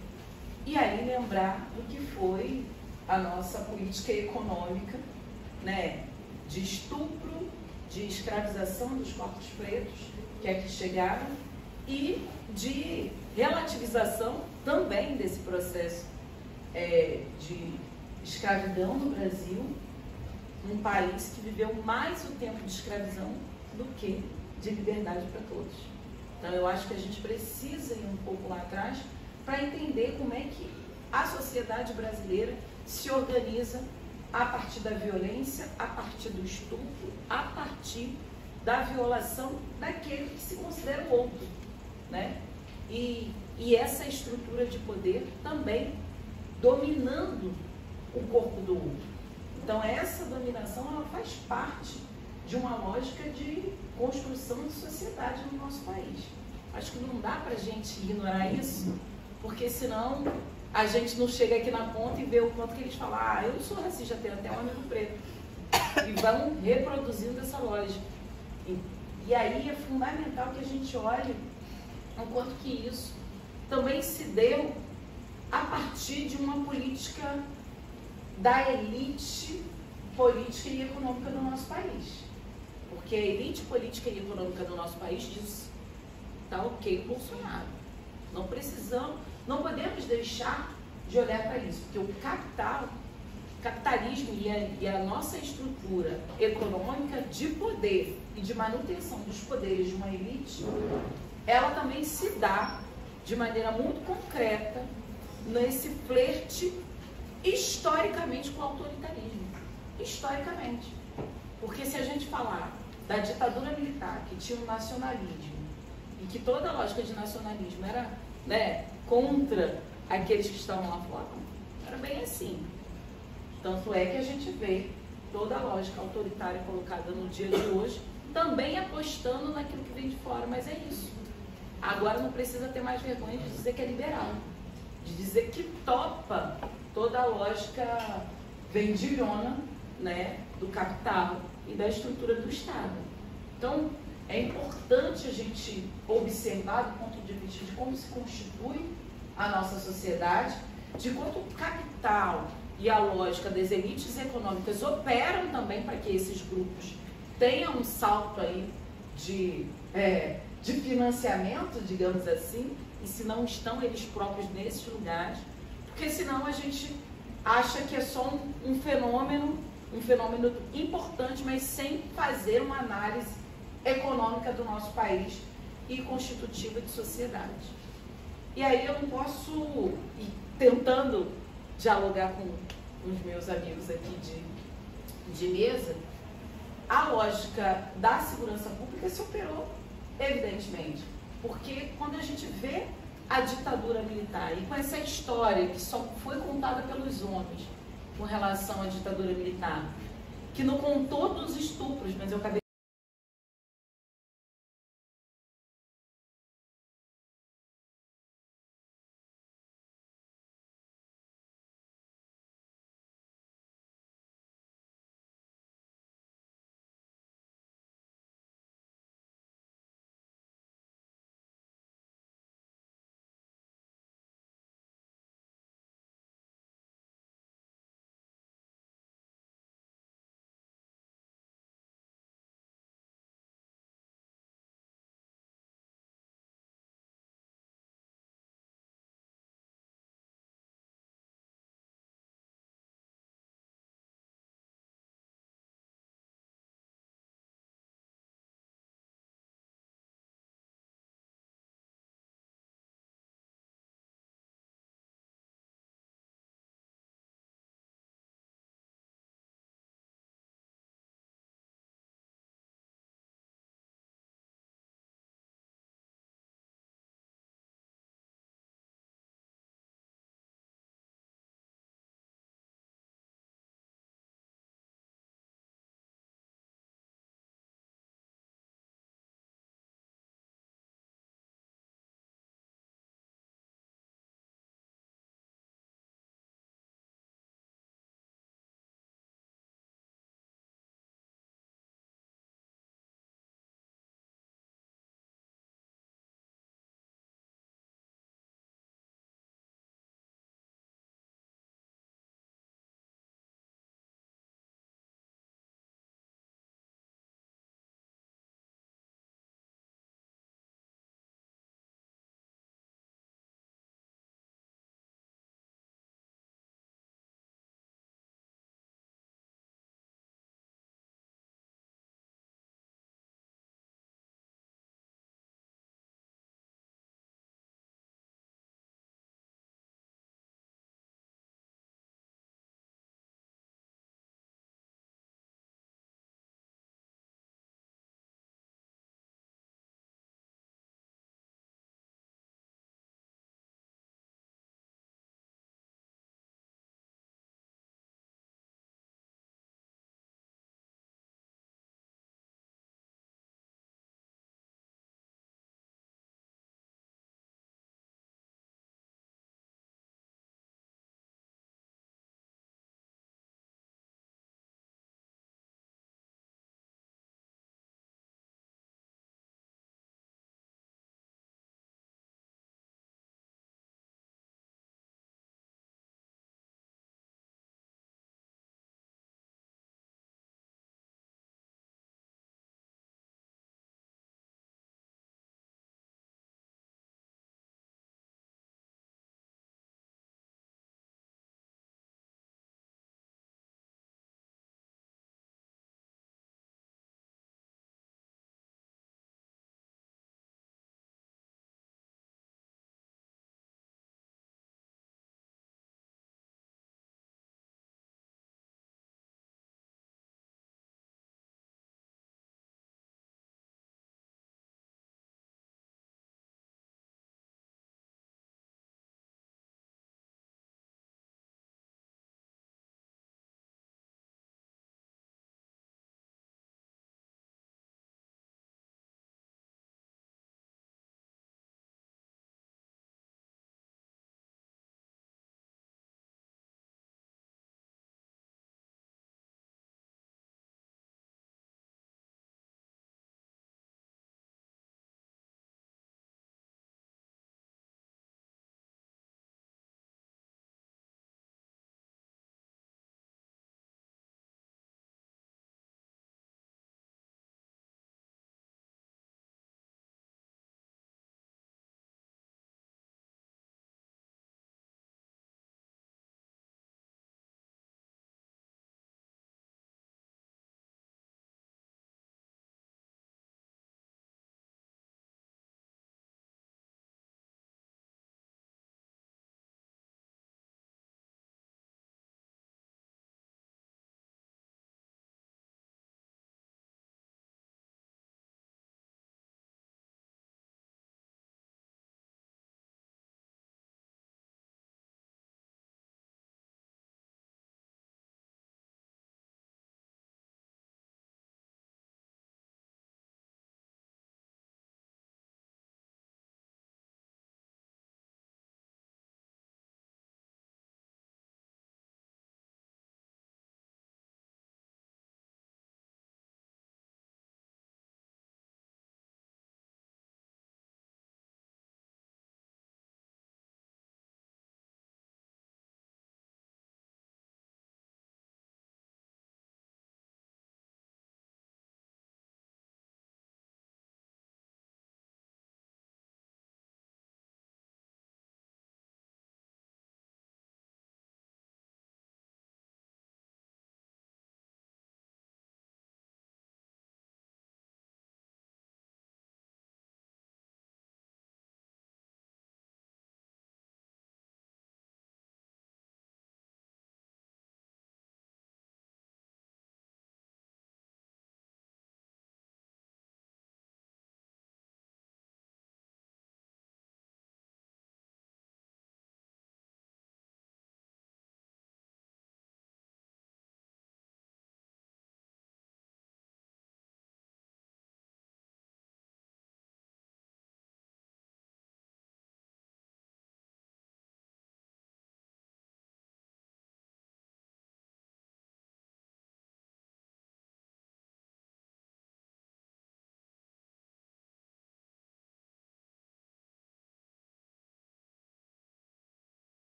e aí lembrar do que foi a nossa política econômica, né, de estupro, de escravização dos corpos pretos que aqui chegaram e de relativização também desse processo é, de escravidão no Brasil, um país que viveu mais o tempo de escravidão do que de liberdade para todos. Então eu acho que a gente precisa ir um pouco lá atrás para entender como é que a sociedade brasileira se organiza a partir da violência, a partir do estupro, a partir da violação daquele que se considera o outro, né? E, e essa estrutura de poder também dominando o corpo do outro. Então essa dominação ela faz parte de uma lógica de construção de sociedade no nosso país. Acho que não dá para a gente ignorar isso, porque senão a gente não chega aqui na ponta e vê o quanto que eles falam, ah, eu sou racista, tenho até um amigo preto. E vão reproduzindo essa lógica. E, e aí é fundamental que a gente olhe o quanto que isso também se deu a partir de uma política da elite política e econômica do nosso país. Porque a elite política e econômica do nosso país diz, tá ok, Bolsonaro. Não precisamos, não podemos deixar de olhar para isso, porque o capital, capitalismo e a, e a nossa estrutura econômica de poder e de manutenção dos poderes de uma elite, ela também se dá de maneira muito concreta nesse flerte historicamente com o autoritarismo. Historicamente. Porque se a gente falar da ditadura militar, que tinha um nacionalismo, e que toda a lógica de nacionalismo era, né, contra aqueles que estavam lá fora, era bem assim. Tanto é que a gente vê toda a lógica autoritária colocada no dia de hoje, também apostando naquilo que vem de fora, mas é isso. Agora não precisa ter mais vergonha de dizer que é liberal, de dizer que topa toda a lógica vendilhona, né, do capital e da estrutura do Estado. Então, é importante a gente observar do ponto de vista de como se constitui a nossa sociedade, de quanto o capital e a lógica das elites econômicas operam também para que esses grupos tenham um salto aí de, é, de financiamento, digamos assim, e se não estão eles próprios nesses lugares, porque senão a gente acha que é só um, um fenômeno, um fenômeno importante, mas sem fazer uma análise econômica do nosso país e constitutiva de sociedade. E aí eu não posso ir tentando dialogar com os meus amigos aqui de, de mesa, a lógica da segurança pública se operou, evidentemente, porque quando a gente vê a ditadura militar e com essa história que só foi contada pelos homens com relação à ditadura militar, que não contou dos estupros, mas eu acabei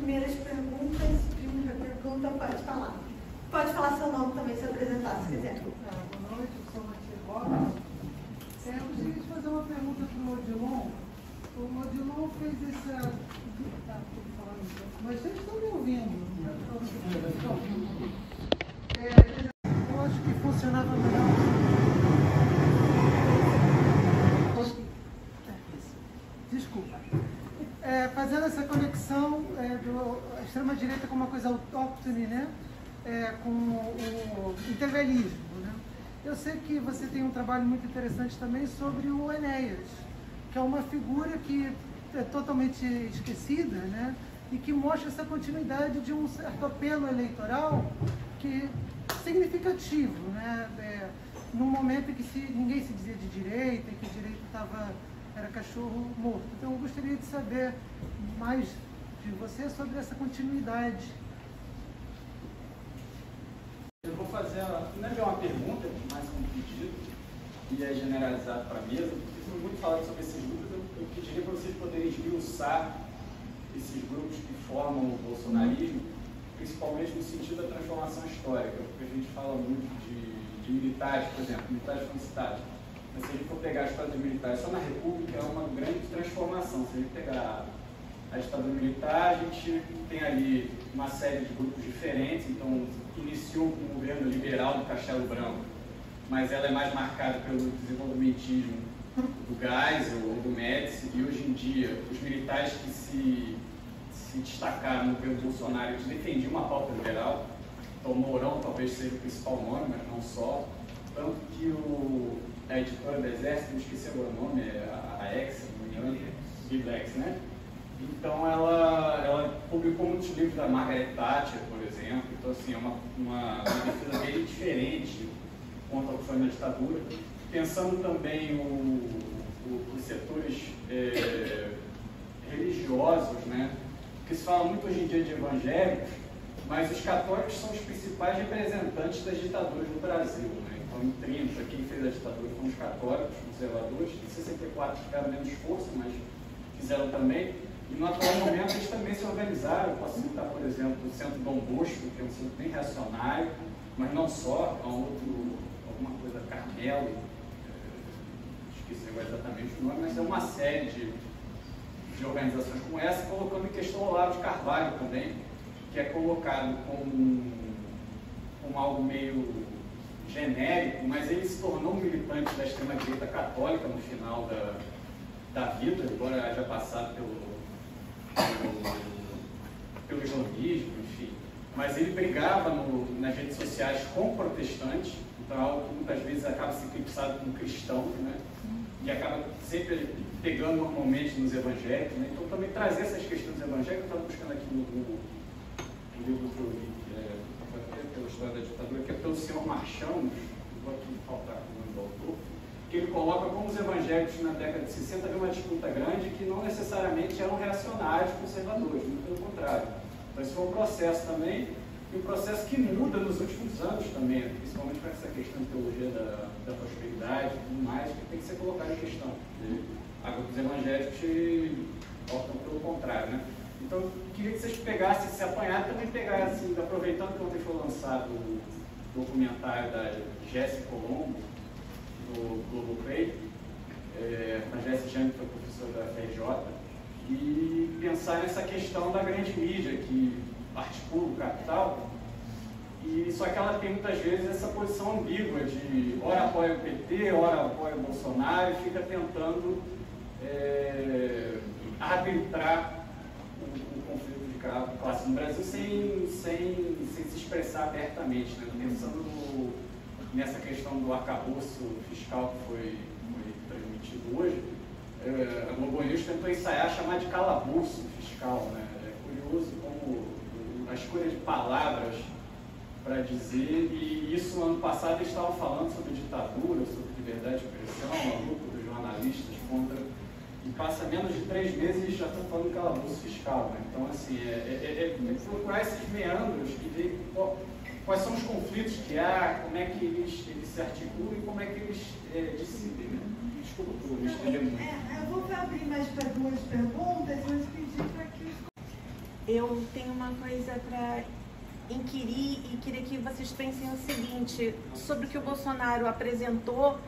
primeiras perguntas. Primeira pergunta, pode falar. Pode falar seu nome também, se apresentar, se quiser. Boa noite, eu sou Matia Gomes. É, eu gostaria de fazer uma pergunta para o Odilon. O Odilon fez essa... Tá, mas vocês estão me ouvindo? É, eu acho que funcionava melhor. Desculpa. É, fazendo essa conexão é, do a extrema-direita como uma coisa autóctone, né? É, com o, o intervelismo, né? Eu sei que você tem um trabalho muito interessante também sobre o Enéas, que é uma figura que é totalmente esquecida, né? E que mostra essa continuidade de um certo apelo eleitoral que significativo, né? É, num momento em que se, ninguém se dizia de direita, em que o direito estava, era cachorro morto. Então eu gostaria de saber mais de você sobre essa continuidade. Eu vou fazer, não é uma pergunta, mais um pedido, e é generalizado para a mesa, porque foi muito falado sobre esses grupos, eu, eu pediria para vocês poderem esmiuçar esses grupos que formam o bolsonarismo, principalmente no sentido da transformação histórica, porque a gente fala muito de, de militares, por exemplo, militares foram citados, mas se a gente for pegar a história dos militares, só na República é uma grande transformação. Se a gente pegar a ditadura militar, a gente tem ali uma série de grupos diferentes, então iniciou com o governo liberal do Castelo Branco, mas ela é mais marcada pelo desenvolvimentismo do Geisel ou do Médici, e hoje em dia os militares que se, se destacaram no governo Bolsonaro, eles defendiam uma pauta liberal, então Mourão talvez seja o principal nome, mas não só, tanto que o, a editora do Exército, não esqueci agora o nome, é a, a Ex, se não me engano, Biblex, né? Então ela, ela publicou muitos livros da Margaret Thatcher, por exemplo, então assim, é uma, uma, uma defesa bem diferente contra o que foi na ditadura, pensando também o, o, os setores é, religiosos, né? Porque se fala muito hoje em dia de evangélicos, mas os católicos são os principais representantes das ditaduras no Brasil, né? Então em trinta, quem fez a ditadura foram os católicos, conservadores, em sessenta e quatro tiveram menos força, mas fizeram também. E no atual momento eles também se organizaram. Eu posso citar, por exemplo, o Centro Dom Bosco, que é um centro bem reacionário, mas não só, há um outro, alguma coisa, Carmelo, esqueci agora exatamente o nome, mas é uma série de, de organizações como essa, colocando em questão o Olavo de Carvalho também, que é colocado como, como algo meio genérico, mas ele se tornou um militante da extrema-direita católica no final da, da vida, embora haja passado pelo Pelo, pelo islamismo, enfim. Mas ele brigava no, nas redes sociais com protestantes, então é algo que muitas vezes acaba se eclipsado com cristão, né? E acaba sempre pegando normalmente nos evangélicos, né? Então também trazer essas questões evangélicas, eu estava buscando aqui no Google um livro que eu li, que é pela história da ditadura, que é pelo senhor Marchão, vou aqui faltar o nome do autor, que ele coloca como os evangélicos na década de sessenta havia uma disputa grande que não necessariamente eram reacionários conservadores, muito pelo contrário. Então esse foi um processo também, e um processo que muda nos últimos anos também, principalmente com essa questão de teologia da, da prosperidade e tudo mais, que tem que ser colocado em questão. Agora os evangélicos optam pelo contrário, né? Então eu queria que vocês pegassem, se apanharam, também pegassem, aproveitando que ontem foi lançado o documentário da Jéssica Colombo, do Globoplay, é, a Jéssica Jane, que foi professora da F R J, e pensar nessa questão da grande mídia que articula o capital, e só que ela tem muitas vezes essa posição ambígua de ora apoia o P T, ora apoia o Bolsonaro, e fica tentando é, arbitrar o, o conflito de classe no Brasil sem, sem, sem se expressar abertamente, né? Pensando no, nessa questão do arcabouço fiscal que foi, foi transmitido hoje, é, a Globo News tentou ensaiar, chamar de calabouço fiscal, né? É curioso como a escolha de palavras para dizer, e isso no ano passado eles estavam falando sobre ditadura, sobre liberdade de expressão, a luta dos jornalistas contra, e passa menos de três meses e já estão falando calabouço fiscal, né? Então assim, é, é, é, é procurar esses meandros e ver qual, quais são os conflitos que há, como é que eles, eles se articulam e como é que eles é, decidem, né? Desculpa por me estender muito. É, eu vou abrir mais para duas perguntas, mas pedir para que os... eu tenho uma coisa para inquirir e queria que vocês pensem o seguinte, sobre o que o Bolsonaro apresentou.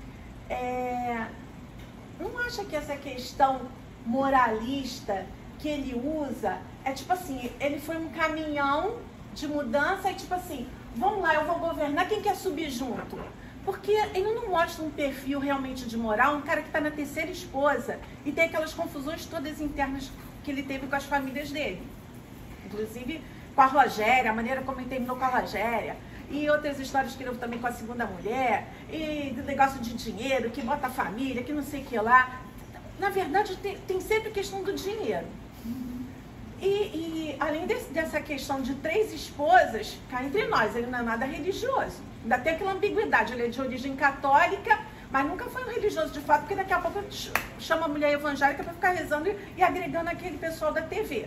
É, não acha que essa questão moralista que ele usa é tipo assim, ele foi um caminhão de mudança e tipo assim, vamos lá, eu vou governar, quem quer subir junto? Porque ele não mostra um perfil realmente de moral, um cara que está na terceira esposa e tem aquelas confusões todas internas que ele teve com as famílias dele. Inclusive com a Rogéria, a maneira como ele terminou com a Rogéria, e outras histórias que ele também com a segunda mulher, e do negócio de dinheiro, que bota a família, que não sei o que lá. Na verdade, tem, tem sempre questão do dinheiro. E, e além desse, dessa questão de três esposas, cá entre nós, ele não é nada religioso. Ainda tem aquela ambiguidade, ele é de origem católica, mas nunca foi um religioso de fato, porque daqui a pouco chama a mulher evangélica para ficar rezando e, e agregando aquele pessoal da T V.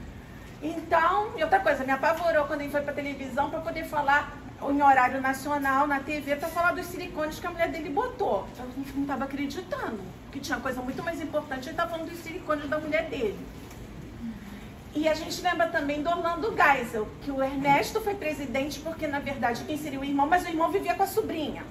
Então, e outra coisa, me apavorou quando ele foi para televisão para poder falar em horário nacional, na T V, para falar dos silicones que a mulher dele botou. Eu não estava acreditando, que tinha coisa muito mais importante, ele estava falando dos silicones da mulher dele. E a gente lembra também do Orlando Geisel, que o Ernesto foi presidente porque, na verdade, quem seria o irmão, mas o irmão vivia com a sobrinha.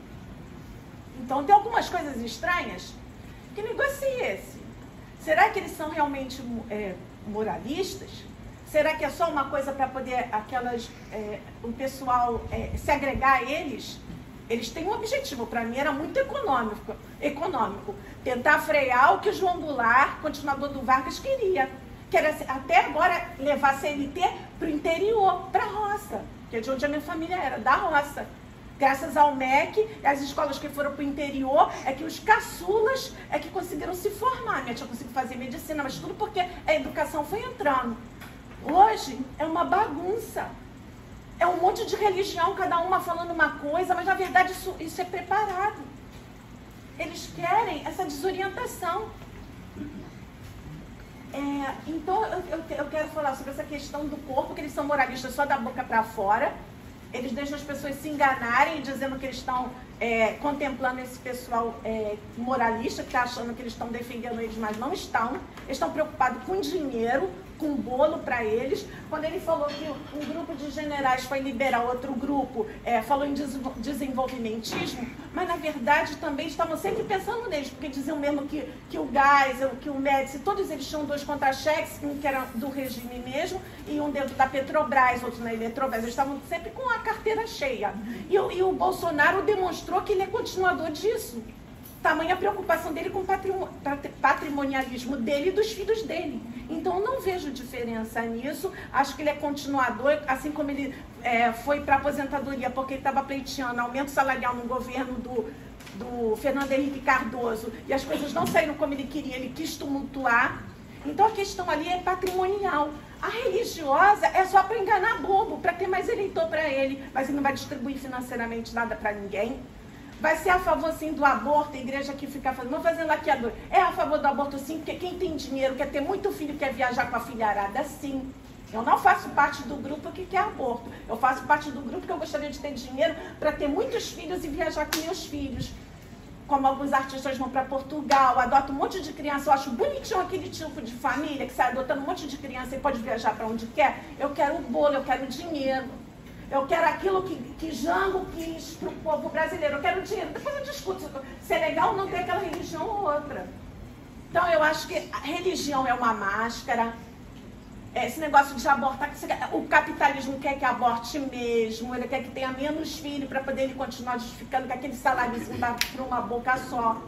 Então, tem algumas coisas estranhas. Que negócio é esse? Será que eles são realmente é, moralistas? Será que é só uma coisa para poder aquelas, é, o pessoal é, se agregar a eles? Eles têm um objetivo, para mim era muito econômico, econômico. Tentar frear o que o João Goulart, continuador do Vargas, queria. Que era até agora levar a C L T para o interior, para a roça. Que é de onde a minha família era, da roça. Graças ao M E C, as escolas que foram para o interior, é que os caçulas é que conseguiram se formar. Minha tia conseguiu fazer medicina, mas tudo porque a educação foi entrando. Hoje é uma bagunça. É um monte de religião, cada uma falando uma coisa, mas na verdade isso, isso é preparado. Eles querem essa desorientação. É, então eu, eu, eu quero falar sobre essa questão do corpo, que eles são moralistas só da boca para fora. Eles deixam as pessoas se enganarem, dizendo que eles estão é, contemplando esse pessoal é, moralista, que está achando que eles estão defendendo eles, mas não estão. Eles estão preocupados com dinheiro, com bolo para eles. Quando ele falou que um grupo de generais foi liberar outro grupo, é, falou em desenvolvimentismo, mas na verdade também estavam sempre pensando neles, porque diziam mesmo que, que o Geisel, que o Médici, todos eles tinham dois contra-cheques, um que era do regime mesmo, e um dentro da Petrobras, outro na Eletrobras. Eles estavam sempre com a carteira cheia. E, e o Bolsonaro demonstrou que ele é continuador disso. Tamanha preocupação dele com o patrimonialismo dele e dos filhos dele. Então, eu não vejo diferença nisso. Acho que ele é continuador, assim como ele é, foi para a aposentadoria, porque ele estava pleiteando aumento salarial no governo do, do Fernando Henrique Cardoso, e as coisas não saíram como ele queria, ele quis tumultuar. Então, a questão ali é patrimonial. A religiosa é só para enganar bobo, para ter mais eleitor para ele, mas ele não vai distribuir financeiramente nada para ninguém. Vai ser a favor, sim, do aborto, a igreja que fica fazendo, não fazendo laqueador. É a favor do aborto, sim, porque quem tem dinheiro, quer ter muito filho, quer viajar com a filharada, sim. Eu não faço parte do grupo que quer aborto. Eu faço parte do grupo que eu gostaria de ter dinheiro para ter muitos filhos e viajar com meus filhos. Como alguns artistas vão para Portugal, adotam um monte de criança. Eu acho bonitinho aquele tipo de família que sai adotando um monte de criança e pode viajar para onde quer. Eu quero o bolo, eu quero o dinheiro. Eu quero aquilo que, que Jango quis para o povo brasileiro. Eu quero dinheiro. Depois eu discuto se é legal ou não ter aquela religião ou outra. Então, eu acho que a religião é uma máscara. Esse negócio de abortar, o capitalismo quer que aborte mesmo, ele quer que tenha menos filho para poder ele continuar justificando que aquele saláriozinho dá para uma boca só.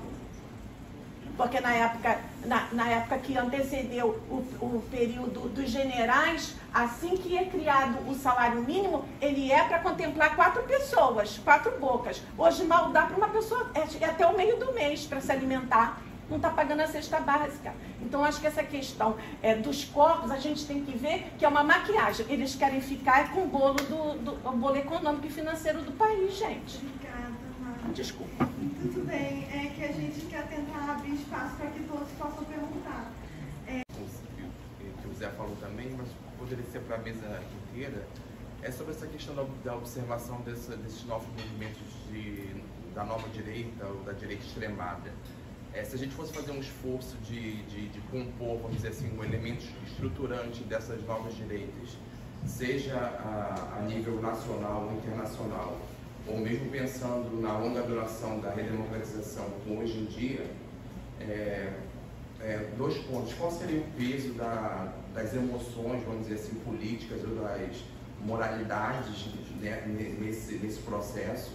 Porque na época, na, na época que antecedeu o, o período dos generais, assim que é criado o salário mínimo, ele é para contemplar quatro pessoas, quatro bocas. Hoje mal dá para uma pessoa, é até o meio do mês para se alimentar. Não está pagando a cesta básica. Então, acho que essa questão é, dos corpos, a gente tem que ver que é uma maquiagem. Eles querem ficar com o bolo, do, do, o bolo econômico e financeiro do país, gente. Obrigada, Mara. Desculpa. Tudo bem. É que a gente quer tentar abrir espaço para que todos possam perguntar. É... Que o Zé falou também, mas poderia ser para a mesa inteira, é sobre essa questão da, da observação desse, desses novos movimentos de, da nova direita ou da direita extremada. É, se a gente fosse fazer um esforço de, de, de compor, vamos dizer assim, um elemento estruturante dessas novas direitas, seja a, a nível nacional ou internacional, ou mesmo pensando na longa duração da redemocratização como hoje em dia, é, é, dois pontos. Qual seria o peso da, das emoções, vamos dizer assim, políticas ou das moralidades, né, nesse, nesse processo?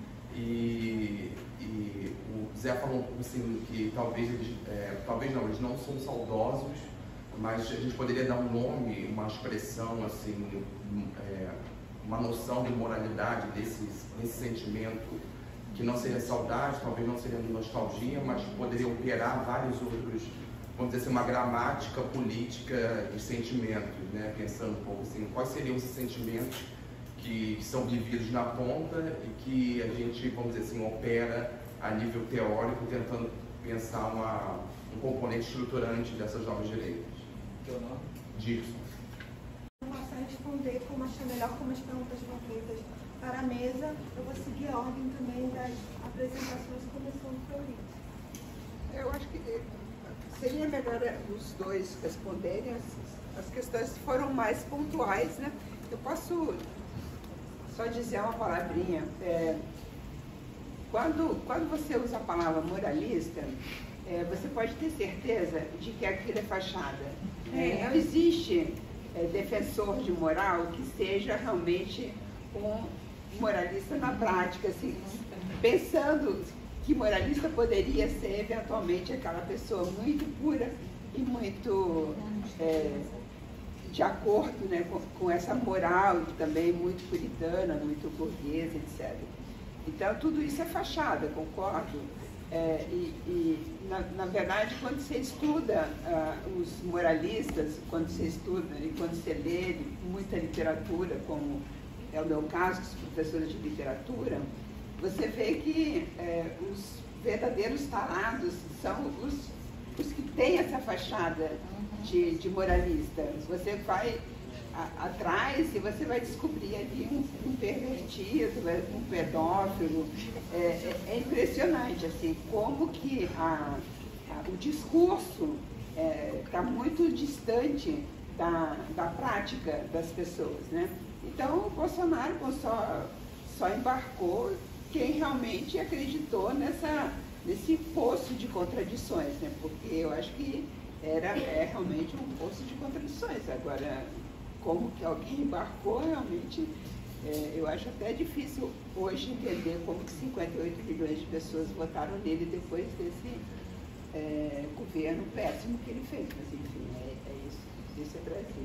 E, e o Zé falou assim, que talvez eles, é, talvez não, eles não são saudosos, mas a gente poderia dar um nome, uma expressão, assim, é, uma noção de moralidade desse, desse sentimento, que não seria saudade, talvez não seria nostalgia, mas poderia operar vários outros, vamos dizer assim, uma gramática política de sentimentos, né? Pensando um pouco assim, quais seriam esses sentimentos que são vividos na ponta e que a gente, vamos dizer assim, opera a nível teórico, tentando pensar uma, um componente estruturante dessas novas direitas. Teu nome? Gibson. Eu posso responder como achar melhor, como as perguntas foram feitas para a mesa. Eu vou seguir a ordem também das apresentações, começando pelo Rito. Eu acho que seria melhor os dois responderem. As, as questões foram mais pontuais, né? Eu posso só dizer uma palavrinha. É, quando, quando você usa a palavra moralista, é, você pode ter certeza de que aquilo é fachada. É, não existe é, defensor de moral que seja realmente um moralista na prática, assim, pensando que moralista poderia ser eventualmente aquela pessoa muito pura e muito é, de acordo, né, com, com essa moral também muito puritana, muito burguesa, etcétera. Então tudo isso é fachada, concordo. É, e, e na, na verdade, quando você estuda uh, os moralistas, quando você estuda e quando você lê muita literatura, como é o meu caso, os professores de literatura, você vê que é, os verdadeiros tarados são os, os que têm essa fachada de, de moralista. Você vai a, atrás e você vai descobrir ali um, um pervertido, um pedófilo. É, é, é impressionante, assim, como que a, a, o discurso está é, muito distante da, da prática das pessoas, né? Então, o Bolsonaro só, só embarcou quem realmente acreditou nessa, nesse poço de contradições, né? Porque eu acho que era, é realmente um poço de contradições. Agora, como que alguém embarcou, realmente, é, eu acho até difícil hoje entender como que cinquenta e oito milhões de pessoas votaram nele depois desse é, governo péssimo que ele fez. Mas, enfim, é, é isso. Isso é Brasil.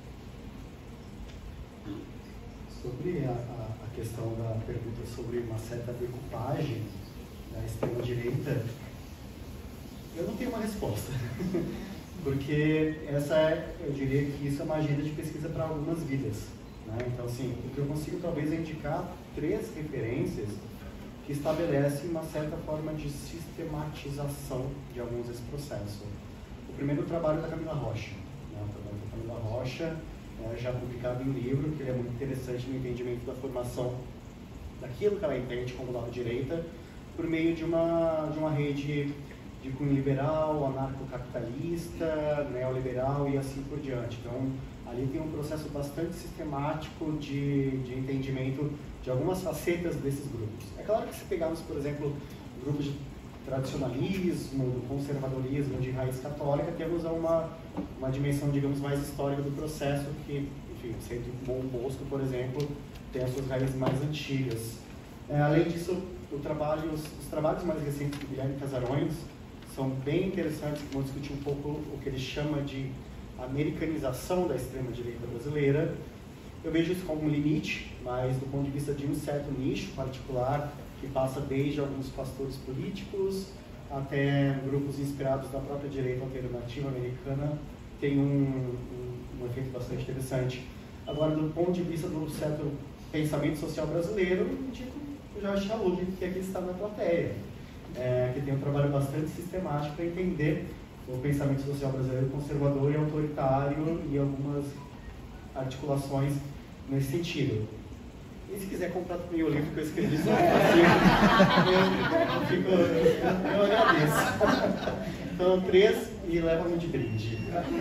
Sobre a, a, a questão da pergunta sobre uma certa decupagem da extrema-direita, eu não tenho uma resposta. Porque essa é, eu diria que isso é uma agenda de pesquisa para algumas vidas. Né? Então, assim, o que eu consigo talvez é indicar três referências que estabelecem uma certa forma de sistematização de alguns desse processo. O primeiro é o trabalho da Camila Rocha. Né? O trabalho da Camila Rocha, é, já publicado em livro, que ele é muito interessante no entendimento da formação daquilo que ela entende como nova direita, por meio de uma, de uma rede de cunho liberal, anarcocapitalista, neoliberal e assim por diante. Então, ali tem um processo bastante sistemático de, de entendimento de algumas facetas desses grupos. É claro que se pegarmos, por exemplo, grupos de tradicionalismo, do conservadorismo, de raiz católica, temos uma, uma dimensão, digamos, mais histórica do processo que, enfim, o Centro Bom Bosco, por exemplo, tem as suas raízes mais antigas. É, além disso, o trabalho, os, os trabalhos mais recentes do Guilherme Casarões são bem interessantes, que vão discutir um pouco o que ele chama de americanização da extrema-direita brasileira. Eu vejo isso como um limite, mas do ponto de vista de um certo nicho particular, que passa desde alguns pastores políticos até grupos inspirados da própria direita alternativa americana, tem um, um, um efeito bastante interessante. Agora, do ponto de vista do certo pensamento social brasileiro, eu digo o Jorge Chalub, que aqui está na plateia. É, que tem um trabalho bastante sistemático para entender o pensamento social brasileiro conservador e autoritário e algumas articulações nesse sentido. E se quiser comprar também o livro que eu escrevi sobre fascismo, eu, fico, eu, eu agradeço. Então, três e leva um de brinde.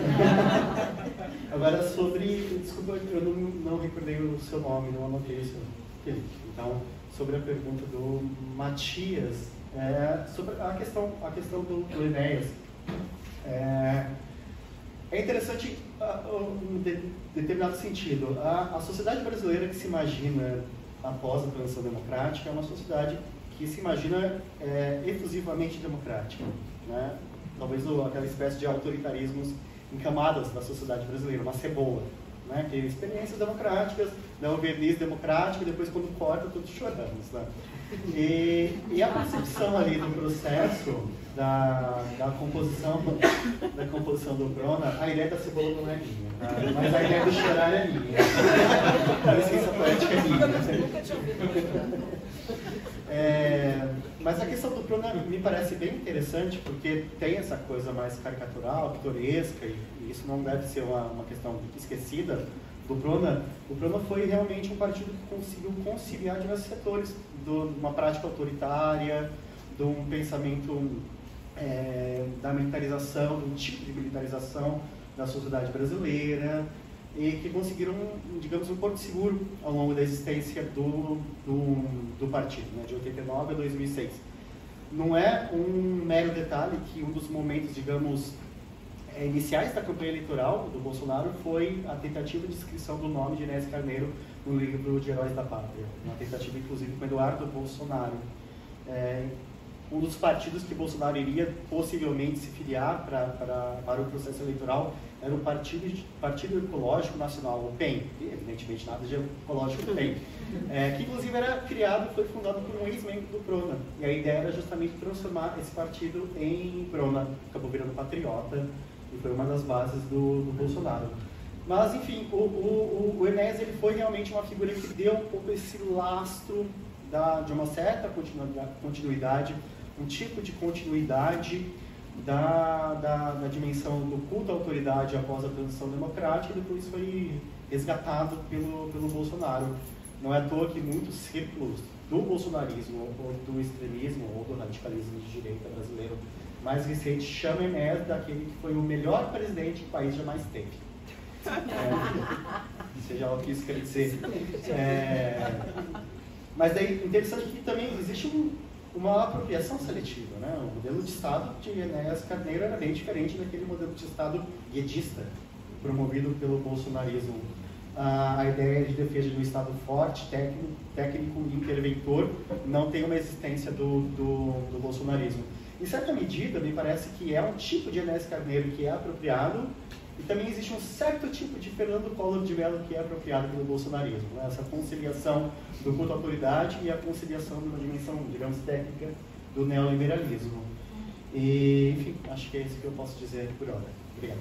Agora, sobre... Desculpa, eu não, não recordei o seu nome, não anotei o seu nome. Então, sobre a pergunta do Matias, é, sobre a questão, a questão do, do Enéas. É, é interessante em um de, determinado sentido. A, a sociedade brasileira que se imagina após a transição democrática é uma sociedade que se imagina é, efusivamente democrática, né? Talvez aquela espécie de autoritarismos em camadas da sociedade brasileira, uma cebola, né? Que experiências democráticas, dá um verniz democrático e depois quando corta todos choramos, né? E, e a percepção ali do processo da, da, composição, da composição do Prona, a ideia da cebola não é minha, tá? Mas a ideia do chorar é minha. A licença poética é minha. Nunca tinha ouvido. É, mas a questão do Prona me parece bem interessante porque tem essa coisa mais caricatural, pitoresca, e, e isso não deve ser uma, uma questão esquecida do Prona. O Prona foi realmente um partido que conseguiu conciliar diversos setores de uma prática autoritária, de um pensamento é, da militarização, de um tipo de militarização da sociedade brasileira, e que conseguiram, digamos, um porto seguro ao longo da existência do, do, do partido, né, de oitenta e nove a dois mil e seis. Não é um mero detalhe que um dos momentos, digamos, é, iniciais da campanha eleitoral do Bolsonaro foi a tentativa de inscrição do nome de Enéas Carneiro no livro de Heróis da Pátria, uma tentativa, inclusive, com Eduardo Bolsonaro. É, um dos partidos que Bolsonaro iria possivelmente se filiar pra, pra, para o processo eleitoral era o Partido, Partido Ecológico Nacional, o P E N, e evidentemente nada de ecológico do P E N, é, que inclusive era criado e foi fundado por um ex-membro do Prona. E a ideia era justamente transformar esse partido em Prona, acabou virando Patriota, e foi uma das bases do, do Bolsonaro. Mas, enfim, o, o, o Enéas ele foi realmente uma figura que deu um pouco esse lastro da, de uma certa continuidade, um tipo de continuidade da, da, da dimensão do culto à autoridade após a transição democrática, e depois foi resgatado pelo, pelo Bolsonaro. Não é à toa que muitos círculos do bolsonarismo, ou do extremismo, ou do radicalismo de direita brasileiro mais recente chamam Enéas daquele que foi o melhor presidente que o país jamais teve. É, seja o que isso quer dizer. É, mas daí, interessante que também existe um, uma apropriação seletiva, né? O modelo de Estado de Enéas Carneiro era bem diferente daquele modelo de Estado guedista, promovido pelo bolsonarismo. A, a ideia de defesa de um Estado forte, técnico, técnico interventor, não tem uma existência do, do, do bolsonarismo. Em certa medida, me parece que é um tipo de Enéas Carneiro que é apropriado, e também existe um certo tipo de Fernando Collor de Mello que é apropriado pelo bolsonarismo, né? Essa conciliação do culto à autoridade e a conciliação de uma dimensão, digamos, técnica do neoliberalismo. E, enfim, acho que é isso que eu posso dizer por hora. Obrigado.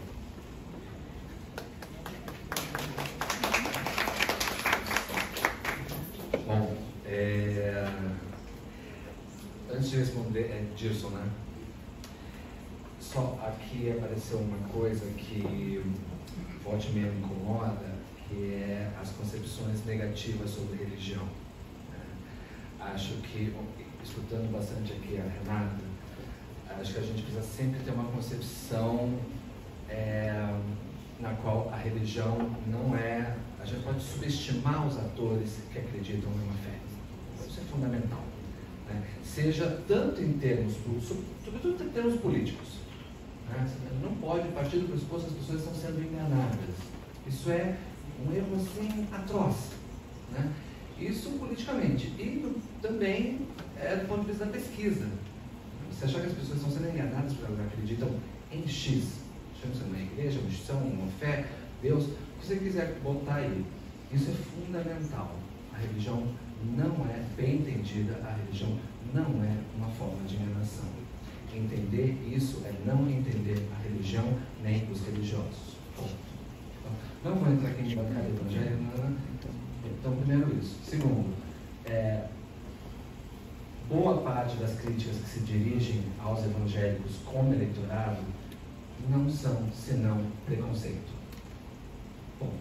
Bom, é... antes de responder, é Dirson, né? Só aqui apareceu uma coisa que volte e meia me incomoda, que é as concepções negativas sobre religião. Acho que, escutando bastante aqui a Renata, acho que a gente precisa sempre ter uma concepção é, na qual a religião não é... A gente pode subestimar os atores que acreditam numa fé. Isso é fundamental. Né? Seja tanto em termos, sobretudo em termos políticos. Né? Não pode partir do pressuposto que as pessoas estão sendo enganadas. Isso é um erro assim atroz. Né? Isso politicamente. E também é do ponto de vista da pesquisa. Você achar que as pessoas estão sendo enganadas porque elas acreditam em X, chama-se uma igreja, uma instituição, uma fé, Deus, o que você quiser botar aí. Isso é fundamental. A religião não é, bem entendida, a religião não é uma forma de enganação. Entender isso é não entender a religião nem os religiosos. Ponto. Então, não vou entrar aqui em bancada evangélica. Então, primeiro isso. Segundo, é, boa parte das críticas que se dirigem aos evangélicos como eleitorado não são senão preconceito. Ponto.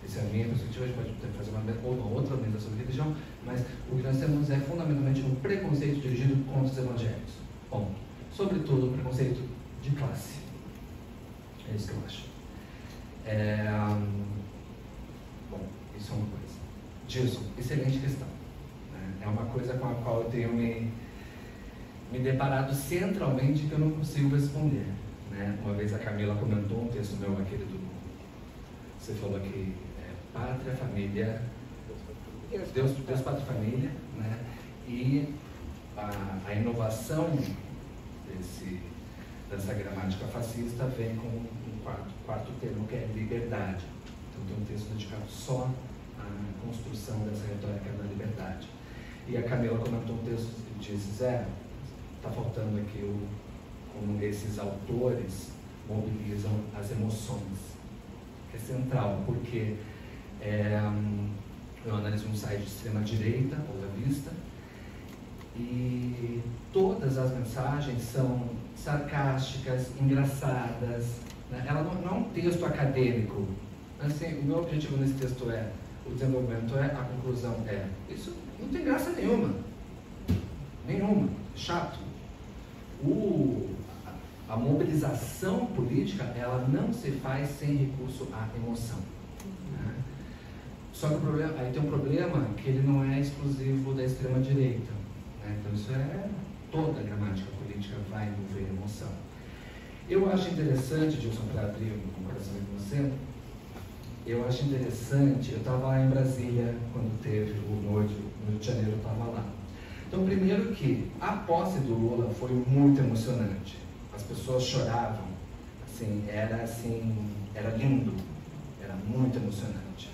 Essa é a minha perspectiva, a gente pode ter fazer uma, uma outra mesa sobre religião, mas o que nós temos é fundamentalmente um preconceito dirigido contra os evangélicos. Bom, sobretudo o preconceito de classe. É isso que eu acho. É, bom, isso é uma coisa. Gilson, excelente questão. É uma coisa com a qual eu tenho me, me deparado centralmente que eu não consigo responder. Né? Uma vez a Camila comentou um texto meu, aquele do... Você falou que é pátria, família... Deus, Deus, Deus pátria, família, né? E a, a inovação desse, dessa gramática fascista vem com um quarto, quarto termo, que é liberdade. Então tem um texto dedicado só à construção dessa retórica da liberdade. E a Camila comentou um texto e disse, Zé, está faltando aqui o, como esses autores mobilizam as emoções, que é central, porque é, eu analiso um site de extrema-direita, olavista, e todas as mensagens são sarcásticas, engraçadas, né? Ela não, não é um texto acadêmico. Assim, o meu objetivo nesse texto é, o desenvolvimento é, a conclusão é, isso não tem graça nenhuma, nenhuma, chato. O, a, a mobilização política, ela não se faz sem recurso à emoção. Né? Só que o problema, aí tem um problema que ele não é exclusivo da extrema-direita. Né? Então isso é, toda a gramática política vai envolver emoção. Eu acho interessante, Gilson, para abrir um coração com você, eu acho interessante, eu estava lá em Brasília quando teve o no Rio de Janeiro, eu estava lá. Então, primeiro que a posse do Lula foi muito emocionante. As pessoas choravam, assim, era assim, era lindo, era muito emocionante.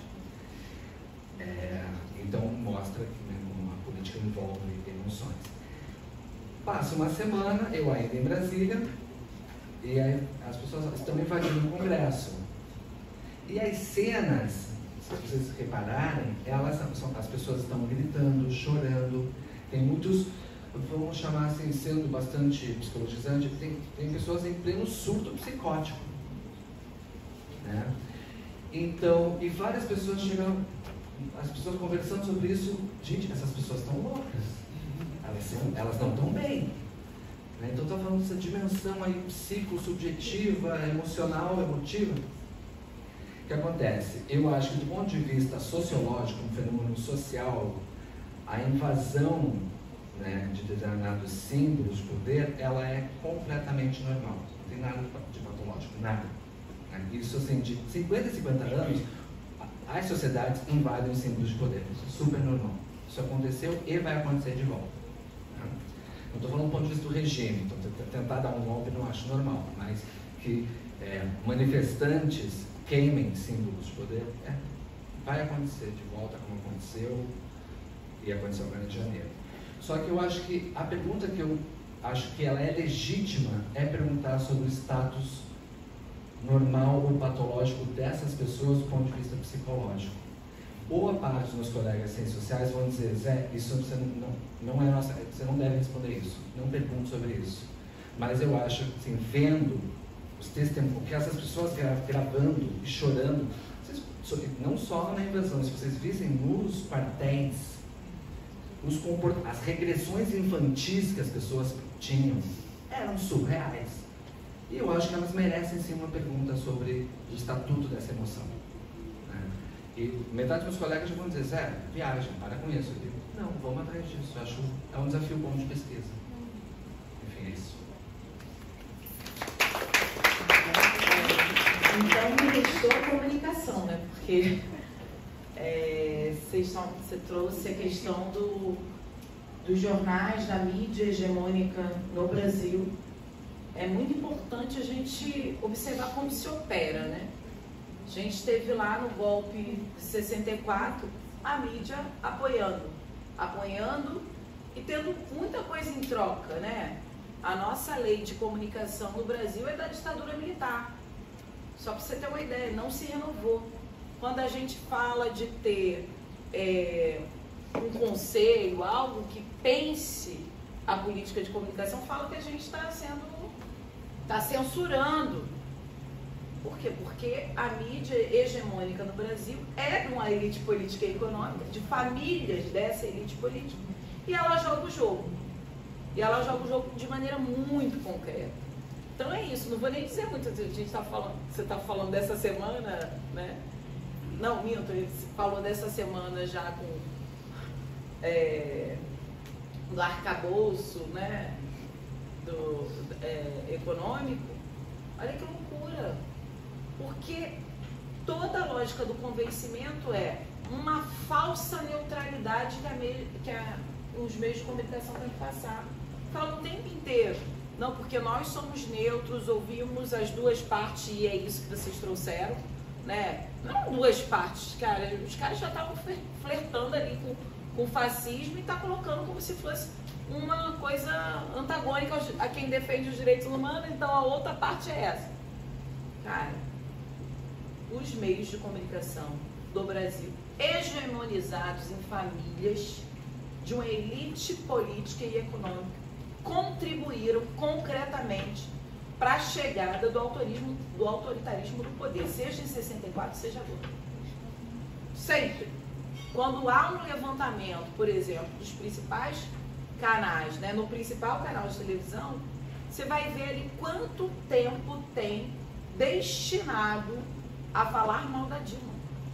É, então, mostra que né, como a política envolve emoções. Passa uma semana, eu ainda em Brasília, e aí as pessoas estão invadindo o Congresso. E as cenas, se vocês repararem, elas são, as pessoas estão gritando, chorando. Tem muitos, vamos chamar assim, sendo bastante psicologizante, tem, tem pessoas em pleno surto psicótico. Né? Então, e várias pessoas chegam, as pessoas conversando sobre isso, gente, essas pessoas estão loucas. Elas, são, elas não estão bem. Né? Então, estou falando dessa dimensão aí psicossubjetiva, emocional, emotiva. O que acontece? Eu acho que do ponto de vista sociológico, um fenômeno social, a invasão né, de determinados símbolos de poder, ela é completamente normal. Não tem nada de patológico, nada. Isso assim, de cinquenta a cinquenta anos, as sociedades invadem os símbolos de poder. Isso é super normal. Isso aconteceu e vai acontecer de volta. Não estou falando do ponto de vista do regime, então tentar dar um golpe não acho normal, mas que é, manifestantes queimem símbolos de poder, é, vai acontecer de volta como aconteceu e aconteceu agora em janeiro. Só que eu acho que a pergunta que eu acho que ela é legítima é perguntar sobre o status normal ou patológico dessas pessoas do ponto de vista psicológico. Boa parte dos meus colegas ciências sociais vão dizer, Zé, isso você não, não é nossa, você não deve responder isso, não pergunte sobre isso. Mas eu acho, assim, vendo os testemunhos, que essas pessoas gravando e chorando, vocês, não só na invasão, se vocês vissem nos quartéis, os as regressões infantis que as pessoas tinham, eram surreais. E eu acho que elas merecem sim uma pergunta sobre o estatuto dessa emoção. Né? E metade dos meus colegas já vão dizer, Zé, viagem, para com isso. Eu digo, não, vamos atrás disso, eu acho é um desafio bom de pesquisa. Enfim, é isso. Então, me restou a comunicação, né? Porque é, você trouxe a questão do, dos jornais, da mídia hegemônica no Brasil. É muito importante a gente observar como se opera, né? A gente teve lá no golpe de sessenta e quatro a mídia apoiando, apoiando e tendo muita coisa em troca, né? A nossa lei de comunicação no Brasil é da ditadura militar. Só para você ter uma ideia, não se renovou. Quando a gente fala de ter é, um conselho, algo que pense a política de comunicação, fala que a gente está sendo, está censurando Por quê? Porque a mídia hegemônica no Brasil é de uma elite política e econômica, de famílias dessa elite política, e ela joga o jogo. E ela joga o jogo de maneira muito concreta. Então é isso, não vou nem dizer muito, a gente tá falando, você está falando dessa semana, né? Não, Milton, ele falou dessa semana já com é, do arcabouço, né? Do é, econômico. Olha que loucura! Porque toda a lógica do convencimento é uma falsa neutralidade que, a me, que a, os meios de comunicação têm que passar. Falam o tempo inteiro. Não, porque nós somos neutros, ouvimos as duas partes e é isso que vocês trouxeram, né? Não duas partes, cara. Os caras já estavam flertando ali com, com o fascismo e tá colocando como se fosse uma coisa antagônica a quem defende os direitos humanos, então a outra parte é essa. Cara, os meios de comunicação do Brasil, hegemonizados em famílias de uma elite política e econômica, contribuíram concretamente para a chegada do, autorismo, do autoritarismo do poder, seja em sessenta e quatro, seja agora. Sempre. Quando há um levantamento, por exemplo, dos principais canais, né, no principal canal de televisão, você vai ver ali quanto tempo tem destinado a falar mal da Dilma.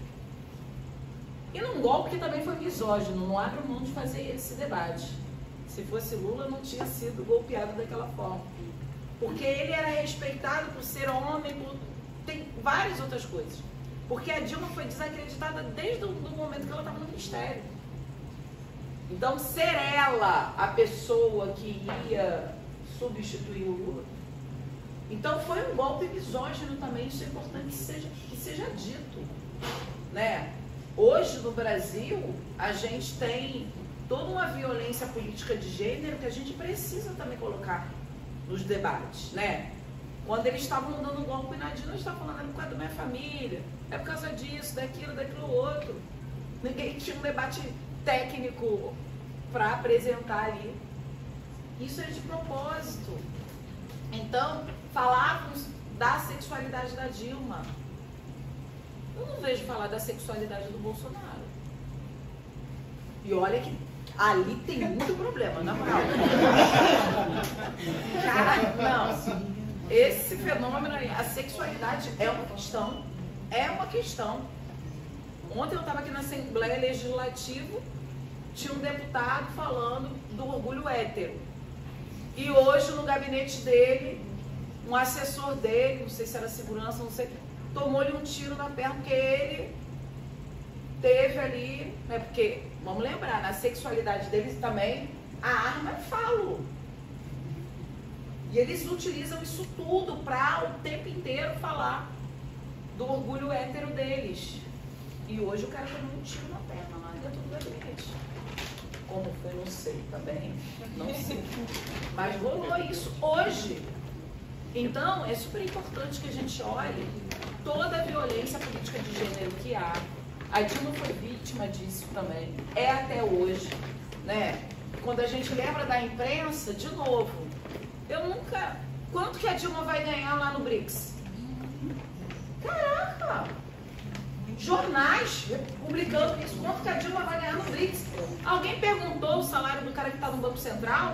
E num golpe que também foi misógino, não abre mão de fazer esse debate. Se fosse Lula, não tinha sido golpeado daquela forma. Porque ele era respeitado por ser homem, por... tem várias outras coisas. Porque a Dilma foi desacreditada desde o momento que ela estava no ministério. Então, ser ela a pessoa que ia substituir o Lula. Então, foi um golpe misógino também, isso é importante que seja, que seja dito. Né? Hoje, no Brasil, a gente tem toda uma violência política de gênero que a gente precisa também colocar nos debates, né? Quando eles estavam dando golpe na Dilma, eles estavam falando, é por causa da minha família, é por causa disso, daquilo, daquilo outro. Ninguém tinha um debate técnico para apresentar ali. Isso é de propósito. Então, falávamos da sexualidade da Dilma. Eu não vejo falar da sexualidade do Bolsonaro. E olha que ali tem muito problema, na moral. Cara, não. Esse fenômeno aí, a sexualidade é uma questão. É uma questão. Ontem eu estava aqui na Assembleia Legislativa, tinha um deputado falando do orgulho hétero. E hoje, no gabinete dele, um assessor dele, não sei se era segurança, não sei, tomou-lhe um tiro na perna, porque ele teve ali, né, porque, vamos lembrar, na sexualidade deles também, a arma é falo. E eles utilizam isso tudo para o tempo inteiro falar do orgulho hétero deles. E hoje o cara tomou um tiro na perna lá dentro do gabinete. Como foi, não sei também, não sei. Mas rolou isso hoje. Então, é super importante que a gente olhe toda a violência política de gênero que há. A Dilma foi vítima disso também, é até hoje, né? Quando a gente lembra da imprensa, de novo, eu nunca... Quanto que a Dilma vai ganhar lá no BRICS? Caraca! Jornais publicando isso, quanto que a Dilma vai ganhar no BRICS? Alguém perguntou o salário do cara que está no Banco Central?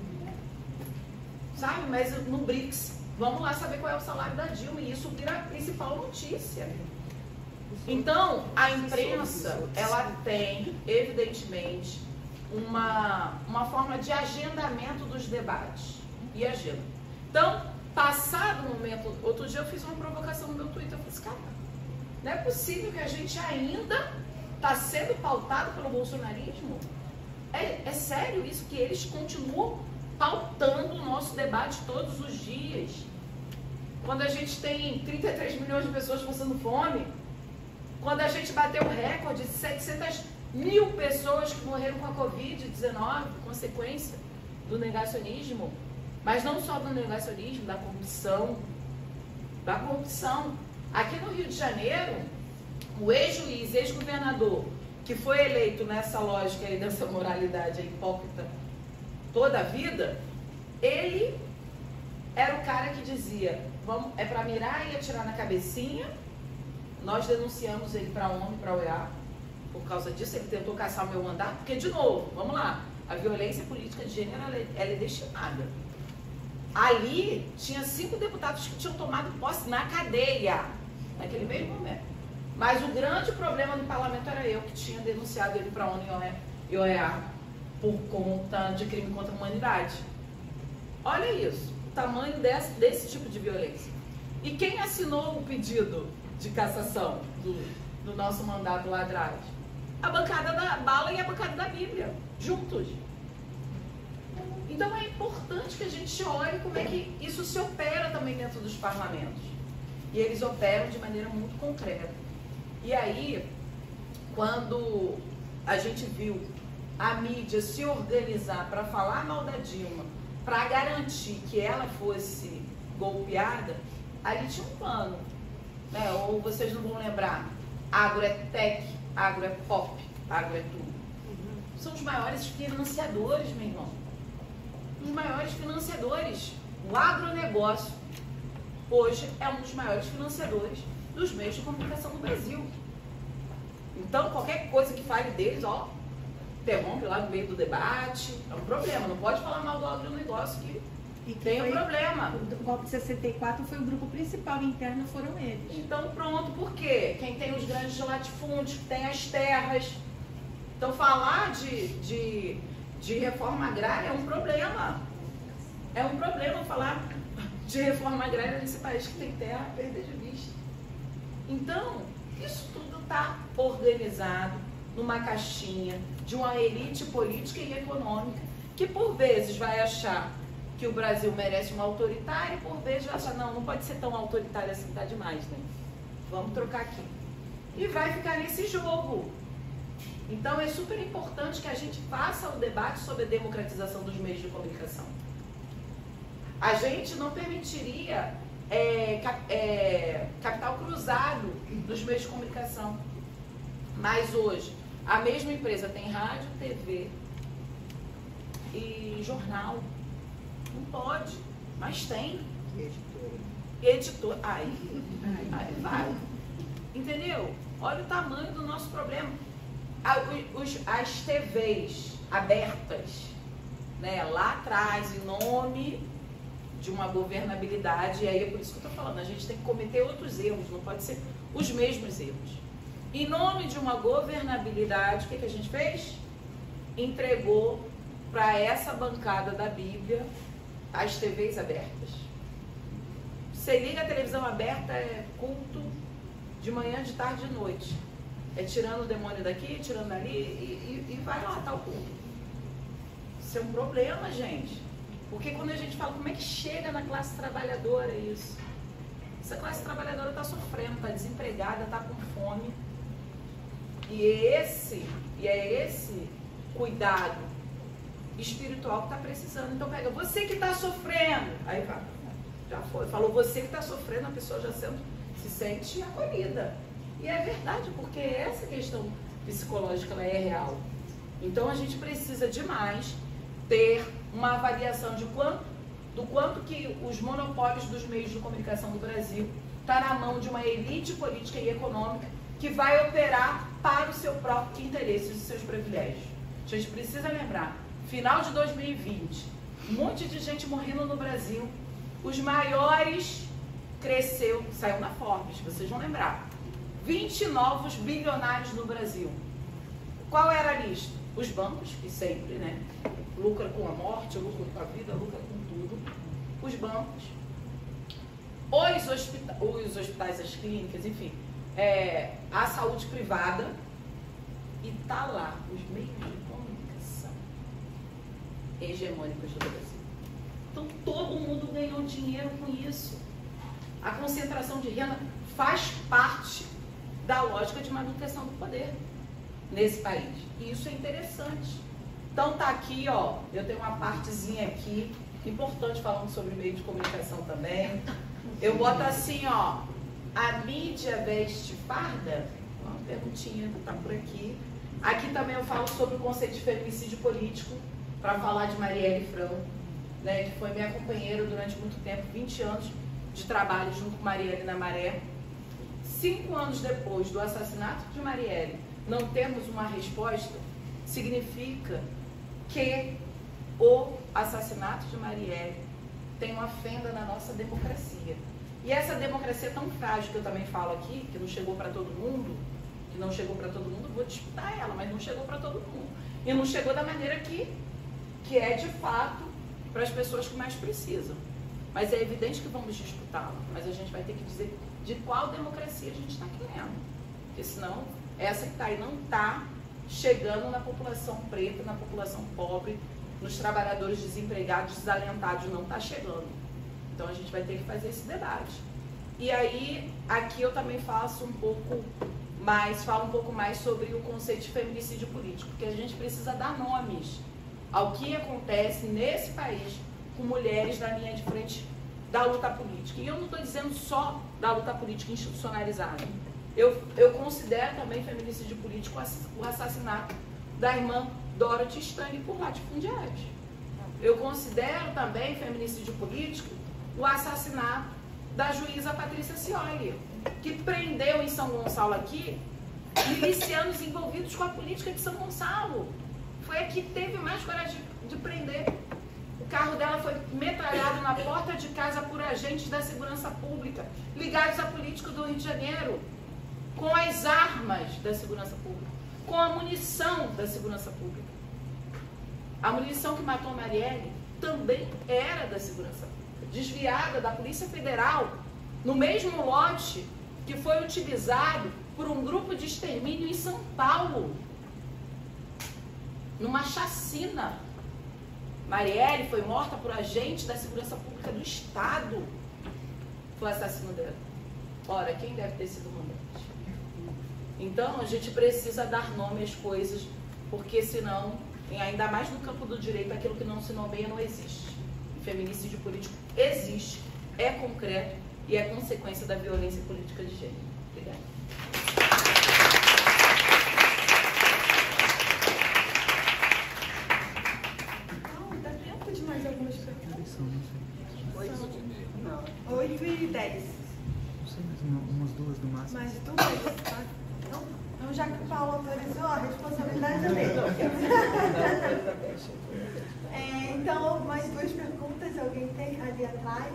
Sabe? Mas no BRICS, vamos lá saber qual é o salário da Dilma, e isso vira a principal notícia. Então, a imprensa, ela tem, evidentemente, uma, uma forma de agendamento dos debates. E agenda. Então, passado o momento... Outro dia eu fiz uma provocação no meu Twitter, eu falei assim, cara, não é possível que a gente ainda está sendo pautado pelo bolsonarismo? É, é sério isso, que eles continuam pautando o nosso debate todos os dias. Quando a gente tem trinta e três milhões de pessoas passando fome, quando a gente bateu o recorde de setecentas mil pessoas que morreram com a covid dezenove, consequência do negacionismo, mas não só do negacionismo, da corrupção, da corrupção. Aqui no Rio de Janeiro, o ex-juiz, ex-governador, que foi eleito nessa lógica aí, dessa moralidade hipócrita toda a vida, ele era o cara que dizia, vamos, é para mirar e atirar na cabecinha. Nós denunciamos ele para a ONU, para a O E A, por causa disso. Ele tentou caçar o meu mandato, porque, de novo, vamos lá, a violência política de gênero, ela é, ela é destinada. Ali, tinha cinco deputados que tinham tomado posse na cadeia, naquele mesmo momento. Mas o grande problema no parlamento era eu, que tinha denunciado ele para a ONU e O E A por conta de crime contra a humanidade. Olha isso, o tamanho desse, desse tipo de violência. E quem assinou o pedido de cassação do, do nosso mandato lá atrás? A bancada da bala e a bancada da Bíblia, juntos. Então é importante que a gente olhe como é que isso se opera também dentro dos parlamentos. E eles operam de maneira muito concreta. E aí, quando a gente viu a mídia se organizar para falar mal da Dilma, para garantir que ela fosse golpeada, ali tinha um plano. Né? Ou vocês não vão lembrar, agro é tech, agro é pop, agro é tudo. São os maiores financiadores, meu irmão. Os maiores financiadores. O agronegócio, hoje, é um dos maiores financiadores dos meios de comunicação no Brasil. Então, qualquer coisa que fale deles, ó, interrompe lá no meio do debate, é um problema. Não pode falar mal do agronegócio que E que tem um foi, problema. O golpe de sessenta e quatro foi o grupo principal interno, foram eles. Então pronto, por quê? Quem tem os grandes latifúndios, tem as terras. Então falar de, de, de reforma agrária é um problema. É um problema falar de reforma agrária nesse país que tem terra a perder de vista. Então, isso tudo está organizado numa caixinha de uma elite política e econômica que por vezes vai achar que o Brasil merece um autoritário, por vezes vai achar, não, não pode ser tão autoritário assim, tá demais, né? Vamos trocar aqui. E vai ficar nesse jogo. Então é super importante que a gente faça o debate sobre a democratização dos meios de comunicação. A gente não permitiria é, cap, é, capital cruzado dos meios de comunicação. Mas hoje, a mesma empresa tem rádio, T V e jornal. Não pode, mas tem. Editor. Editor. Aí, aí vai. Entendeu? Olha o tamanho do nosso problema. Os, as T Vs abertas, né, lá atrás, em nome de uma governabilidade, e aí é por isso que eu estou falando, a gente tem que cometer outros erros, não pode ser os mesmos erros. Em nome de uma governabilidade, o que, que a gente fez? Entregou para essa bancada da Bíblia as T Vs abertas. Você liga a televisão aberta, é culto de manhã, de tarde e de noite. É tirando o demônio daqui, tirando dali e, e, e vai lá, tá o culto. Isso é um problema, gente. Porque quando a gente fala como é que chega na classe trabalhadora isso? Essa classe trabalhadora está sofrendo, está desempregada, está com fome. E esse, e é esse cuidado espiritual que está precisando. Então pega, você que está sofrendo, aí vai, já foi, falou você que está sofrendo, a pessoa já sendo, se sente acolhida. E é verdade, porque essa questão psicológica ela é real. Então a gente precisa demais ter uma avaliação de quanto, do quanto que os monopólios dos meios de comunicação do Brasil está na mão de uma elite política e econômica que vai operar para o seu próprio interesse e os seus privilégios. A gente precisa lembrar, final de dois mil e vinte, um monte de gente morrendo no Brasil, os maiores cresceu, saiu na Forbes, vocês vão lembrar, vinte novos bilionários no Brasil. Qual era a lista? Os bancos, que sempre, né, lucram com a morte, lucram com a vida, lucram com tudo. Os bancos, os, hospita os hospitais, as clínicas, enfim, é, a saúde privada, e tá lá os meios de comunicação hegemônicos do Brasil. Então todo mundo ganhou dinheiro com isso. A concentração de renda faz parte da lógica de manutenção do poder nesse país. E isso é interessante. Então tá aqui, ó, eu tenho uma partezinha aqui, importante, falando sobre meio de comunicação também. Eu boto assim, ó, a mídia veste farda? Uma perguntinha que tá por aqui. Aqui também eu falo sobre o conceito de feminicídio político, para falar de Marielle Franco. né, que foi minha companheira durante muito tempo, vinte anos de trabalho junto com Marielle na Maré. Cinco anos depois do assassinato de Marielle, não temos uma resposta, significa que o assassinato de Marielle tem uma fenda na nossa democracia. E essa democracia é tão frágil, que eu também falo aqui, que não chegou para todo mundo, que não chegou para todo mundo, vou disputar ela, mas não chegou para todo mundo. E não chegou da maneira que, que é de fato para as pessoas que mais precisam. Mas é evidente que vamos disputá-la, mas a gente vai ter que dizer de qual democracia a gente está querendo. Porque senão, essa que está aí não está chegando na população preta, na população pobre, nos trabalhadores desempregados, desalentados, não está chegando. Então a gente vai ter que fazer esse debate. E aí, aqui eu também faço um pouco mais, falo um pouco mais sobre o conceito de feminicídio político, porque a gente precisa dar nomes ao que acontece nesse país com mulheres na linha de frente da luta política. E eu não estou dizendo só da luta política institucionalizada. Eu, eu considero também feminicídio político o assassinato da irmã Dorothy Stang por latifundiários. Eu considero também feminicídio político o assassinato da juíza Patrícia Scioli, que prendeu em São Gonçalo aqui milicianos envolvidos com a política de São Gonçalo. Foi a que teve mais coragem de, de prender. O carro dela foi metralhado na porta de casa por agentes da segurança pública, ligados à política do Rio de Janeiro, com as armas da segurança pública, com a munição da segurança pública. A munição que matou a Marielle também era da segurança pública, desviada da Polícia Federal, no mesmo lote que foi utilizado por um grupo de extermínio em São Paulo, numa chacina. Marielle foi morta por agente da segurança pública do Estado. Foi o assassino dela. Ora, quem deve ter sido o mandante? Então, a gente precisa dar nome às coisas, porque senão, ainda mais no campo do direito, aquilo que não se nomeia não existe. O feminicídio político existe, é concreto e é consequência da violência política de gênero. Obrigada. Não, dá tempo de mais algumas perguntas? Oito e dez. Não sei, mas uma, umas duas no máximo. Mais duas, tá? Então, então, já que o Paulo autorizou, a responsabilidade é dele. É, então, mais duas perguntas, alguém tem ali atrás?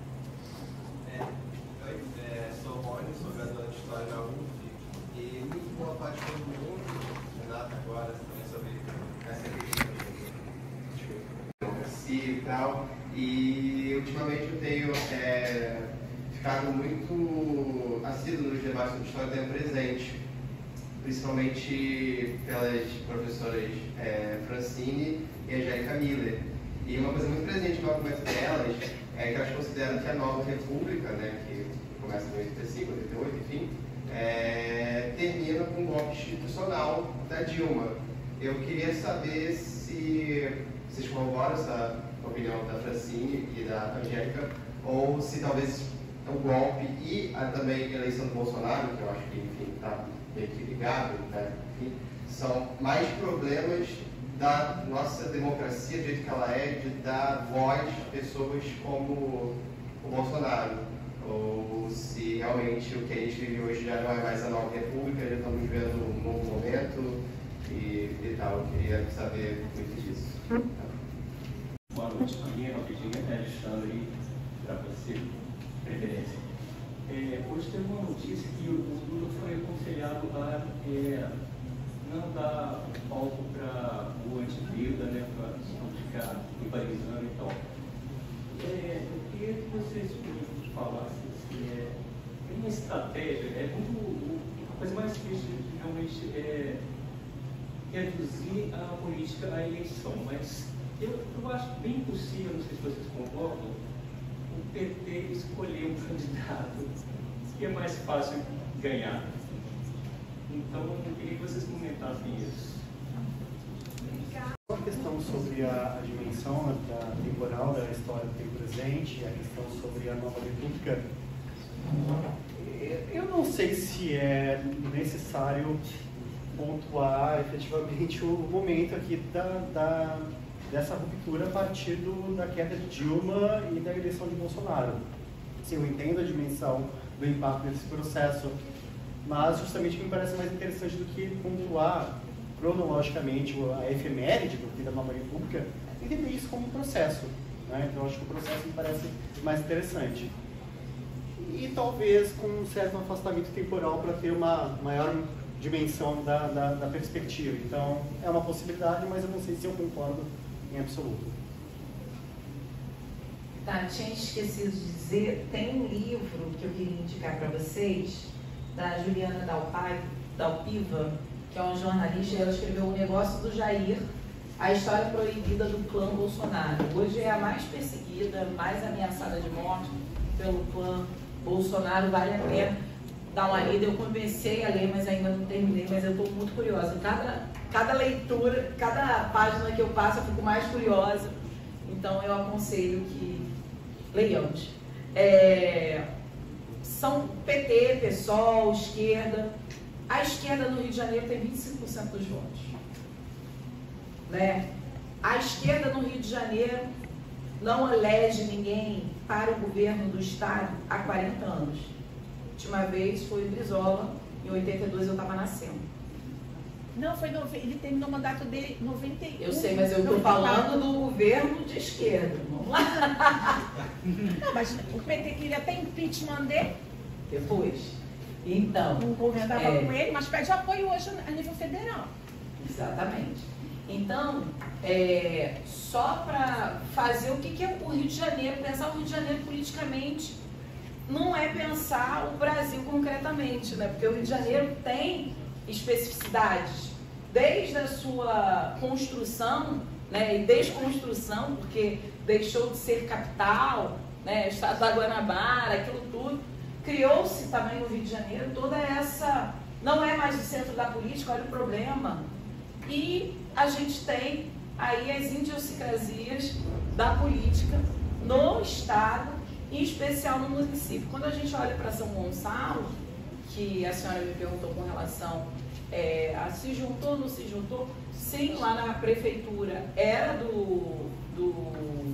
É, oi, é, sou Rony, sou graduado de História na U F, e muito boa parte do mundo, Renata agora, também sobre essa questão de democracia e tal, e ultimamente eu tenho é, ficado muito assíduo nos debates sobre história do tempo presente, principalmente pelas professoras é, Francine e Angélica Miller. E uma coisa muito presente no argumento delas é que elas consideram que a nova república, né, que começa em oitenta e cinco, oitenta e oito, enfim, é, termina com um golpe institucional da Dilma. Eu queria saber se vocês corroboram essa opinião da Francine e da Angélica, ou se talvez o golpe e a, também a eleição do Bolsonaro, que eu acho que, enfim, está meio que ligado, né, enfim, são mais problemas da nossa democracia, do jeito que ela é, de dar voz a pessoas como o Bolsonaro. Ou se realmente o que a gente vive hoje já não é mais a nova república, já estamos vivendo um novo momento e, e tal. Eu queria saber muito disso. Boa noite, minha rapidinha, é Alexandre, para você, preferência. É, hoje teve uma notícia que o Lula foi aconselhado a é, não dar palco para o antivida, né, para não ficar rivalizando e tal. É, eu queria que vocês falassem se é, tem uma estratégia, é muito, a coisa mais difícil realmente é reduzir a política à eleição, mas eu, eu acho bem possível, não sei se vocês concordam, o P T escolher um candidato que é mais fácil ganhar. Então, eu queria que vocês comentassem isso. Uma questão sobre a, a dimensão da temporal da história do tempo presente, a questão sobre a nova república, eu não sei se é necessário pontuar efetivamente o momento aqui da, da, dessa ruptura a partir do, da queda de Dilma e da eleição de Bolsonaro. Sim, eu entendo a dimensão do impacto desse processo, mas justamente o que me parece mais interessante do que pontuar cronologicamente a efeméride do fim da nova república, entender isso como um processo, né? Então, eu acho que o processo me parece mais interessante. E talvez com um certo afastamento temporal para ter uma maior dimensão da, da, da perspectiva. Então, é uma possibilidade, mas eu não sei se eu concordo em absoluto. Tá, tinha esquecido de dizer, tem um livro que eu queria indicar para vocês, da Juliana Dalpiva, que é uma jornalista, e ela escreveu O Negócio do Jair, a história proibida do clã Bolsonaro. Hoje é a mais perseguida, mais ameaçada de morte pelo clã Bolsonaro. Vale a pena dar uma lida. Eu comecei a ler, mas ainda não terminei, mas eu estou muito curiosa. Cada, cada leitura, cada página que eu passo, eu fico mais curiosa. Então eu aconselho que leiamos. É, são P T, PSOL, esquerda. A esquerda no Rio de Janeiro tem vinte e cinco por cento dos votos. Né? A esquerda no Rio de Janeiro não elege ninguém para o governo do estado há quarenta anos. A última vez foi Brizola, em oitenta e dois eu estava nascendo. Não, foi no, ele terminou o mandato dele em noventa e um. Eu sei, mas eu estou falando do governo de esquerda. Vamos lá. Não, mas o P T queria até impeachment dele. Depois. Então. O governo estava é... com ele, mas pede apoio hoje a nível federal. Exatamente. Então, é, só para fazer o que, que é o Rio de Janeiro, pensar o Rio de Janeiro politicamente, não é pensar o Brasil concretamente, né? Porque o Rio de Janeiro tem especificidades, desde a sua construção, né, e desconstrução, porque deixou de ser capital, né, estado da Guanabara, aquilo tudo, criou-se também no Rio de Janeiro toda essa, não é mais o centro da política, olha o problema, e a gente tem aí as idiosincrasias da política no estado, em especial no município. Quando a gente olha para São Gonçalo, que a senhora me perguntou com relação é, a se juntou ou não se juntou, sim, lá na prefeitura era do, do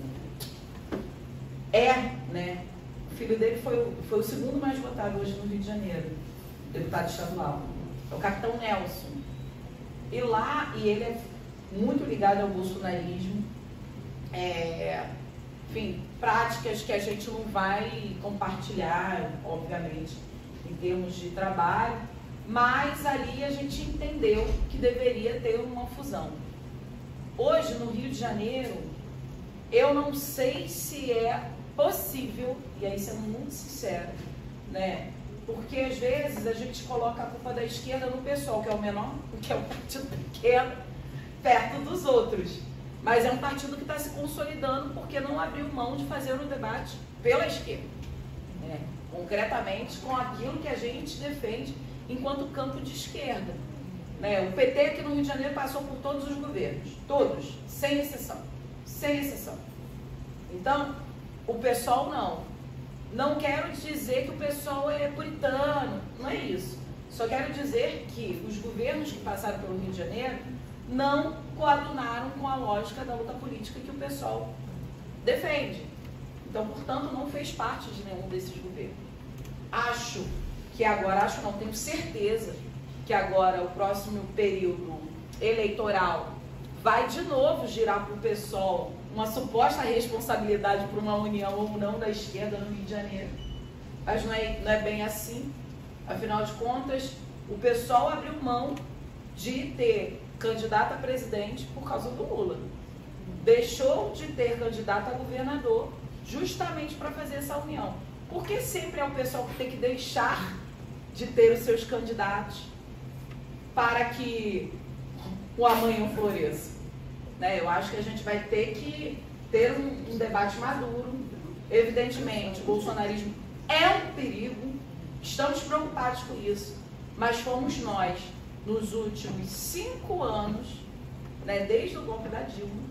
é, né? O filho dele foi, foi o segundo mais votado hoje no Rio de Janeiro, deputado estadual, é o capitão Nelson. E lá, e ele é muito ligado ao bolsonarismo, é, enfim, práticas que a gente não vai compartilhar, obviamente, em termos de trabalho, mas ali a gente entendeu que deveria ter uma fusão. Hoje, no Rio de Janeiro, eu não sei se é possível, e aí sendo muito sincero, né? Porque às vezes a gente coloca a culpa da esquerda no PSOL, que é o menor, que é um partido pequeno, perto dos outros. Mas é um partido que está se consolidando porque não abriu mão de fazer o debate pela esquerda. Né? Concretamente com aquilo que a gente defende enquanto campo de esquerda. Né? O P T aqui no Rio de Janeiro passou por todos os governos, todos, sem exceção, sem exceção. Então, o PSOL não. Não quero dizer que o PSOL é puritano, não é isso. Só quero dizer que os governos que passaram pelo Rio de Janeiro não coadunaram com a lógica da luta política que o PSOL defende. Então, portanto, não fez parte de nenhum desses governos. Acho que agora, acho não, tenho certeza que agora o próximo período eleitoral vai de novo girar para o PSOL uma suposta responsabilidade por uma união ou não da esquerda no Rio de Janeiro. Mas não é, não é bem assim. Afinal de contas, o PSOL abriu mão de ter candidato a presidente por causa do Lula. Deixou de ter candidato a governador justamente para fazer essa união. Porque sempre é o pessoal que tem que deixar de ter os seus candidatos para que o amanhã floresça. Né? Eu acho que a gente vai ter que ter um, um debate maduro. Evidentemente, o bolsonarismo é um perigo, estamos preocupados com isso, mas fomos nós, nos últimos cinco anos, né, desde o golpe da Dilma,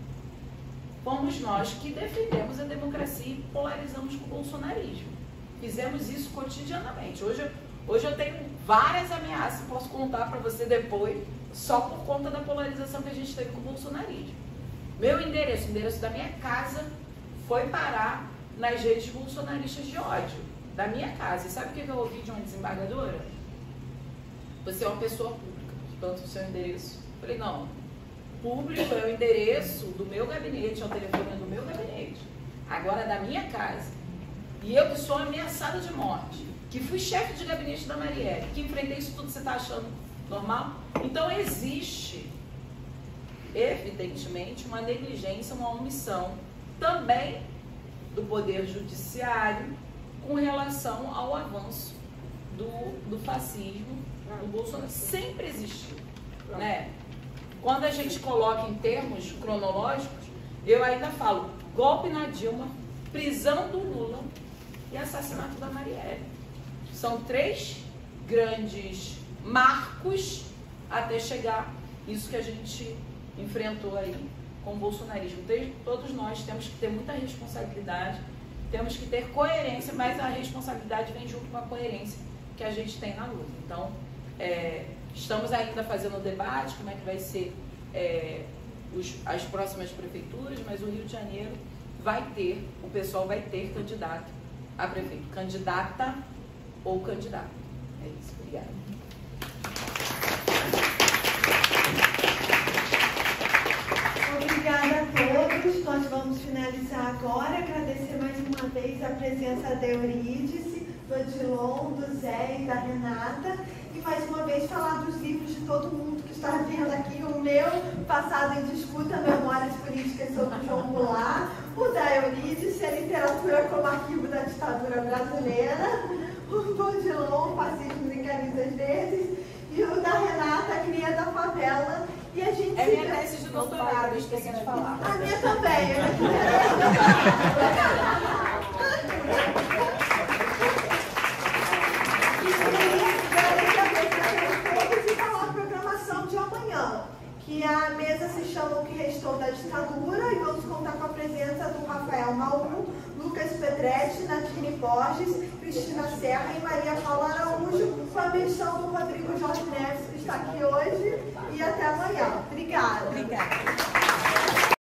fomos nós que defendemos a democracia e polarizamos com o bolsonarismo. Fizemos isso cotidianamente. Hoje, hoje eu tenho várias ameaças, posso contar para você depois, só por conta da polarização que a gente teve com o bolsonarismo. Meu endereço, o endereço da minha casa foi parar nas redes bolsonaristas de ódio. Da minha casa. E sabe o que eu ouvi de uma desembargadora? Você é uma pessoa pública, portanto o seu endereço. Eu falei, não, público é o endereço do meu gabinete, é o telefone do meu gabinete. Agora da minha casa. E eu que sou ameaçada de morte, que fui chefe de gabinete da Marielle, que enfrentei isso tudo, você está achando normal? Então existe, evidentemente, uma negligência, uma omissão também do Poder Judiciário com relação ao avanço do, do fascismo, do Bolsonaro. Sempre existiu, né? Quando a gente coloca em termos cronológicos, eu ainda falo golpe na Dilma, prisão do Lula e assassinato da Marielle. São três grandes marcos até chegar isso que a gente enfrentou aí com o bolsonarismo. Todos nós temos que ter muita responsabilidade, temos que ter coerência, mas a responsabilidade vem junto com a coerência que a gente tem na luta. Então, é, estamos ainda fazendo o debate, como é que vai ser é, os, as próximas prefeituras, mas o Rio de Janeiro vai ter, o pessoal vai ter candidato a prefeito. Candidata ou candidato. É isso, obrigada. Obrigada a todos. Nós vamos finalizar agora. Agradecer mais uma vez a presença da Eurídice, do Odilon, do Zé e da Renata. E mais uma vez falar dos livros de todo mundo que está vendo aqui. O meu, Passado em Disputa, Memórias Políticas sobre João Goulart. O da Eurídice, A Literatura como Arquivo da Ditadura Brasileira. O do Odilon, Fascismo e Camisas Verdes. E o da Renata, A Cria da Favela. E a gente é minha tese de doutorado, esqueci de falar. A minha também. E falar a programação de amanhã, que a mesa se chama O que Restou da Ditadura, e vamos contar com a presença do Rafael Maú, Lucas Pedretti, Natine Borges, Cristina Serra e Maria Paula Araújo, com a menção do Rodrigo Jorge Neves, que está aqui hoje, e até amanhã. Obrigada. Obrigada.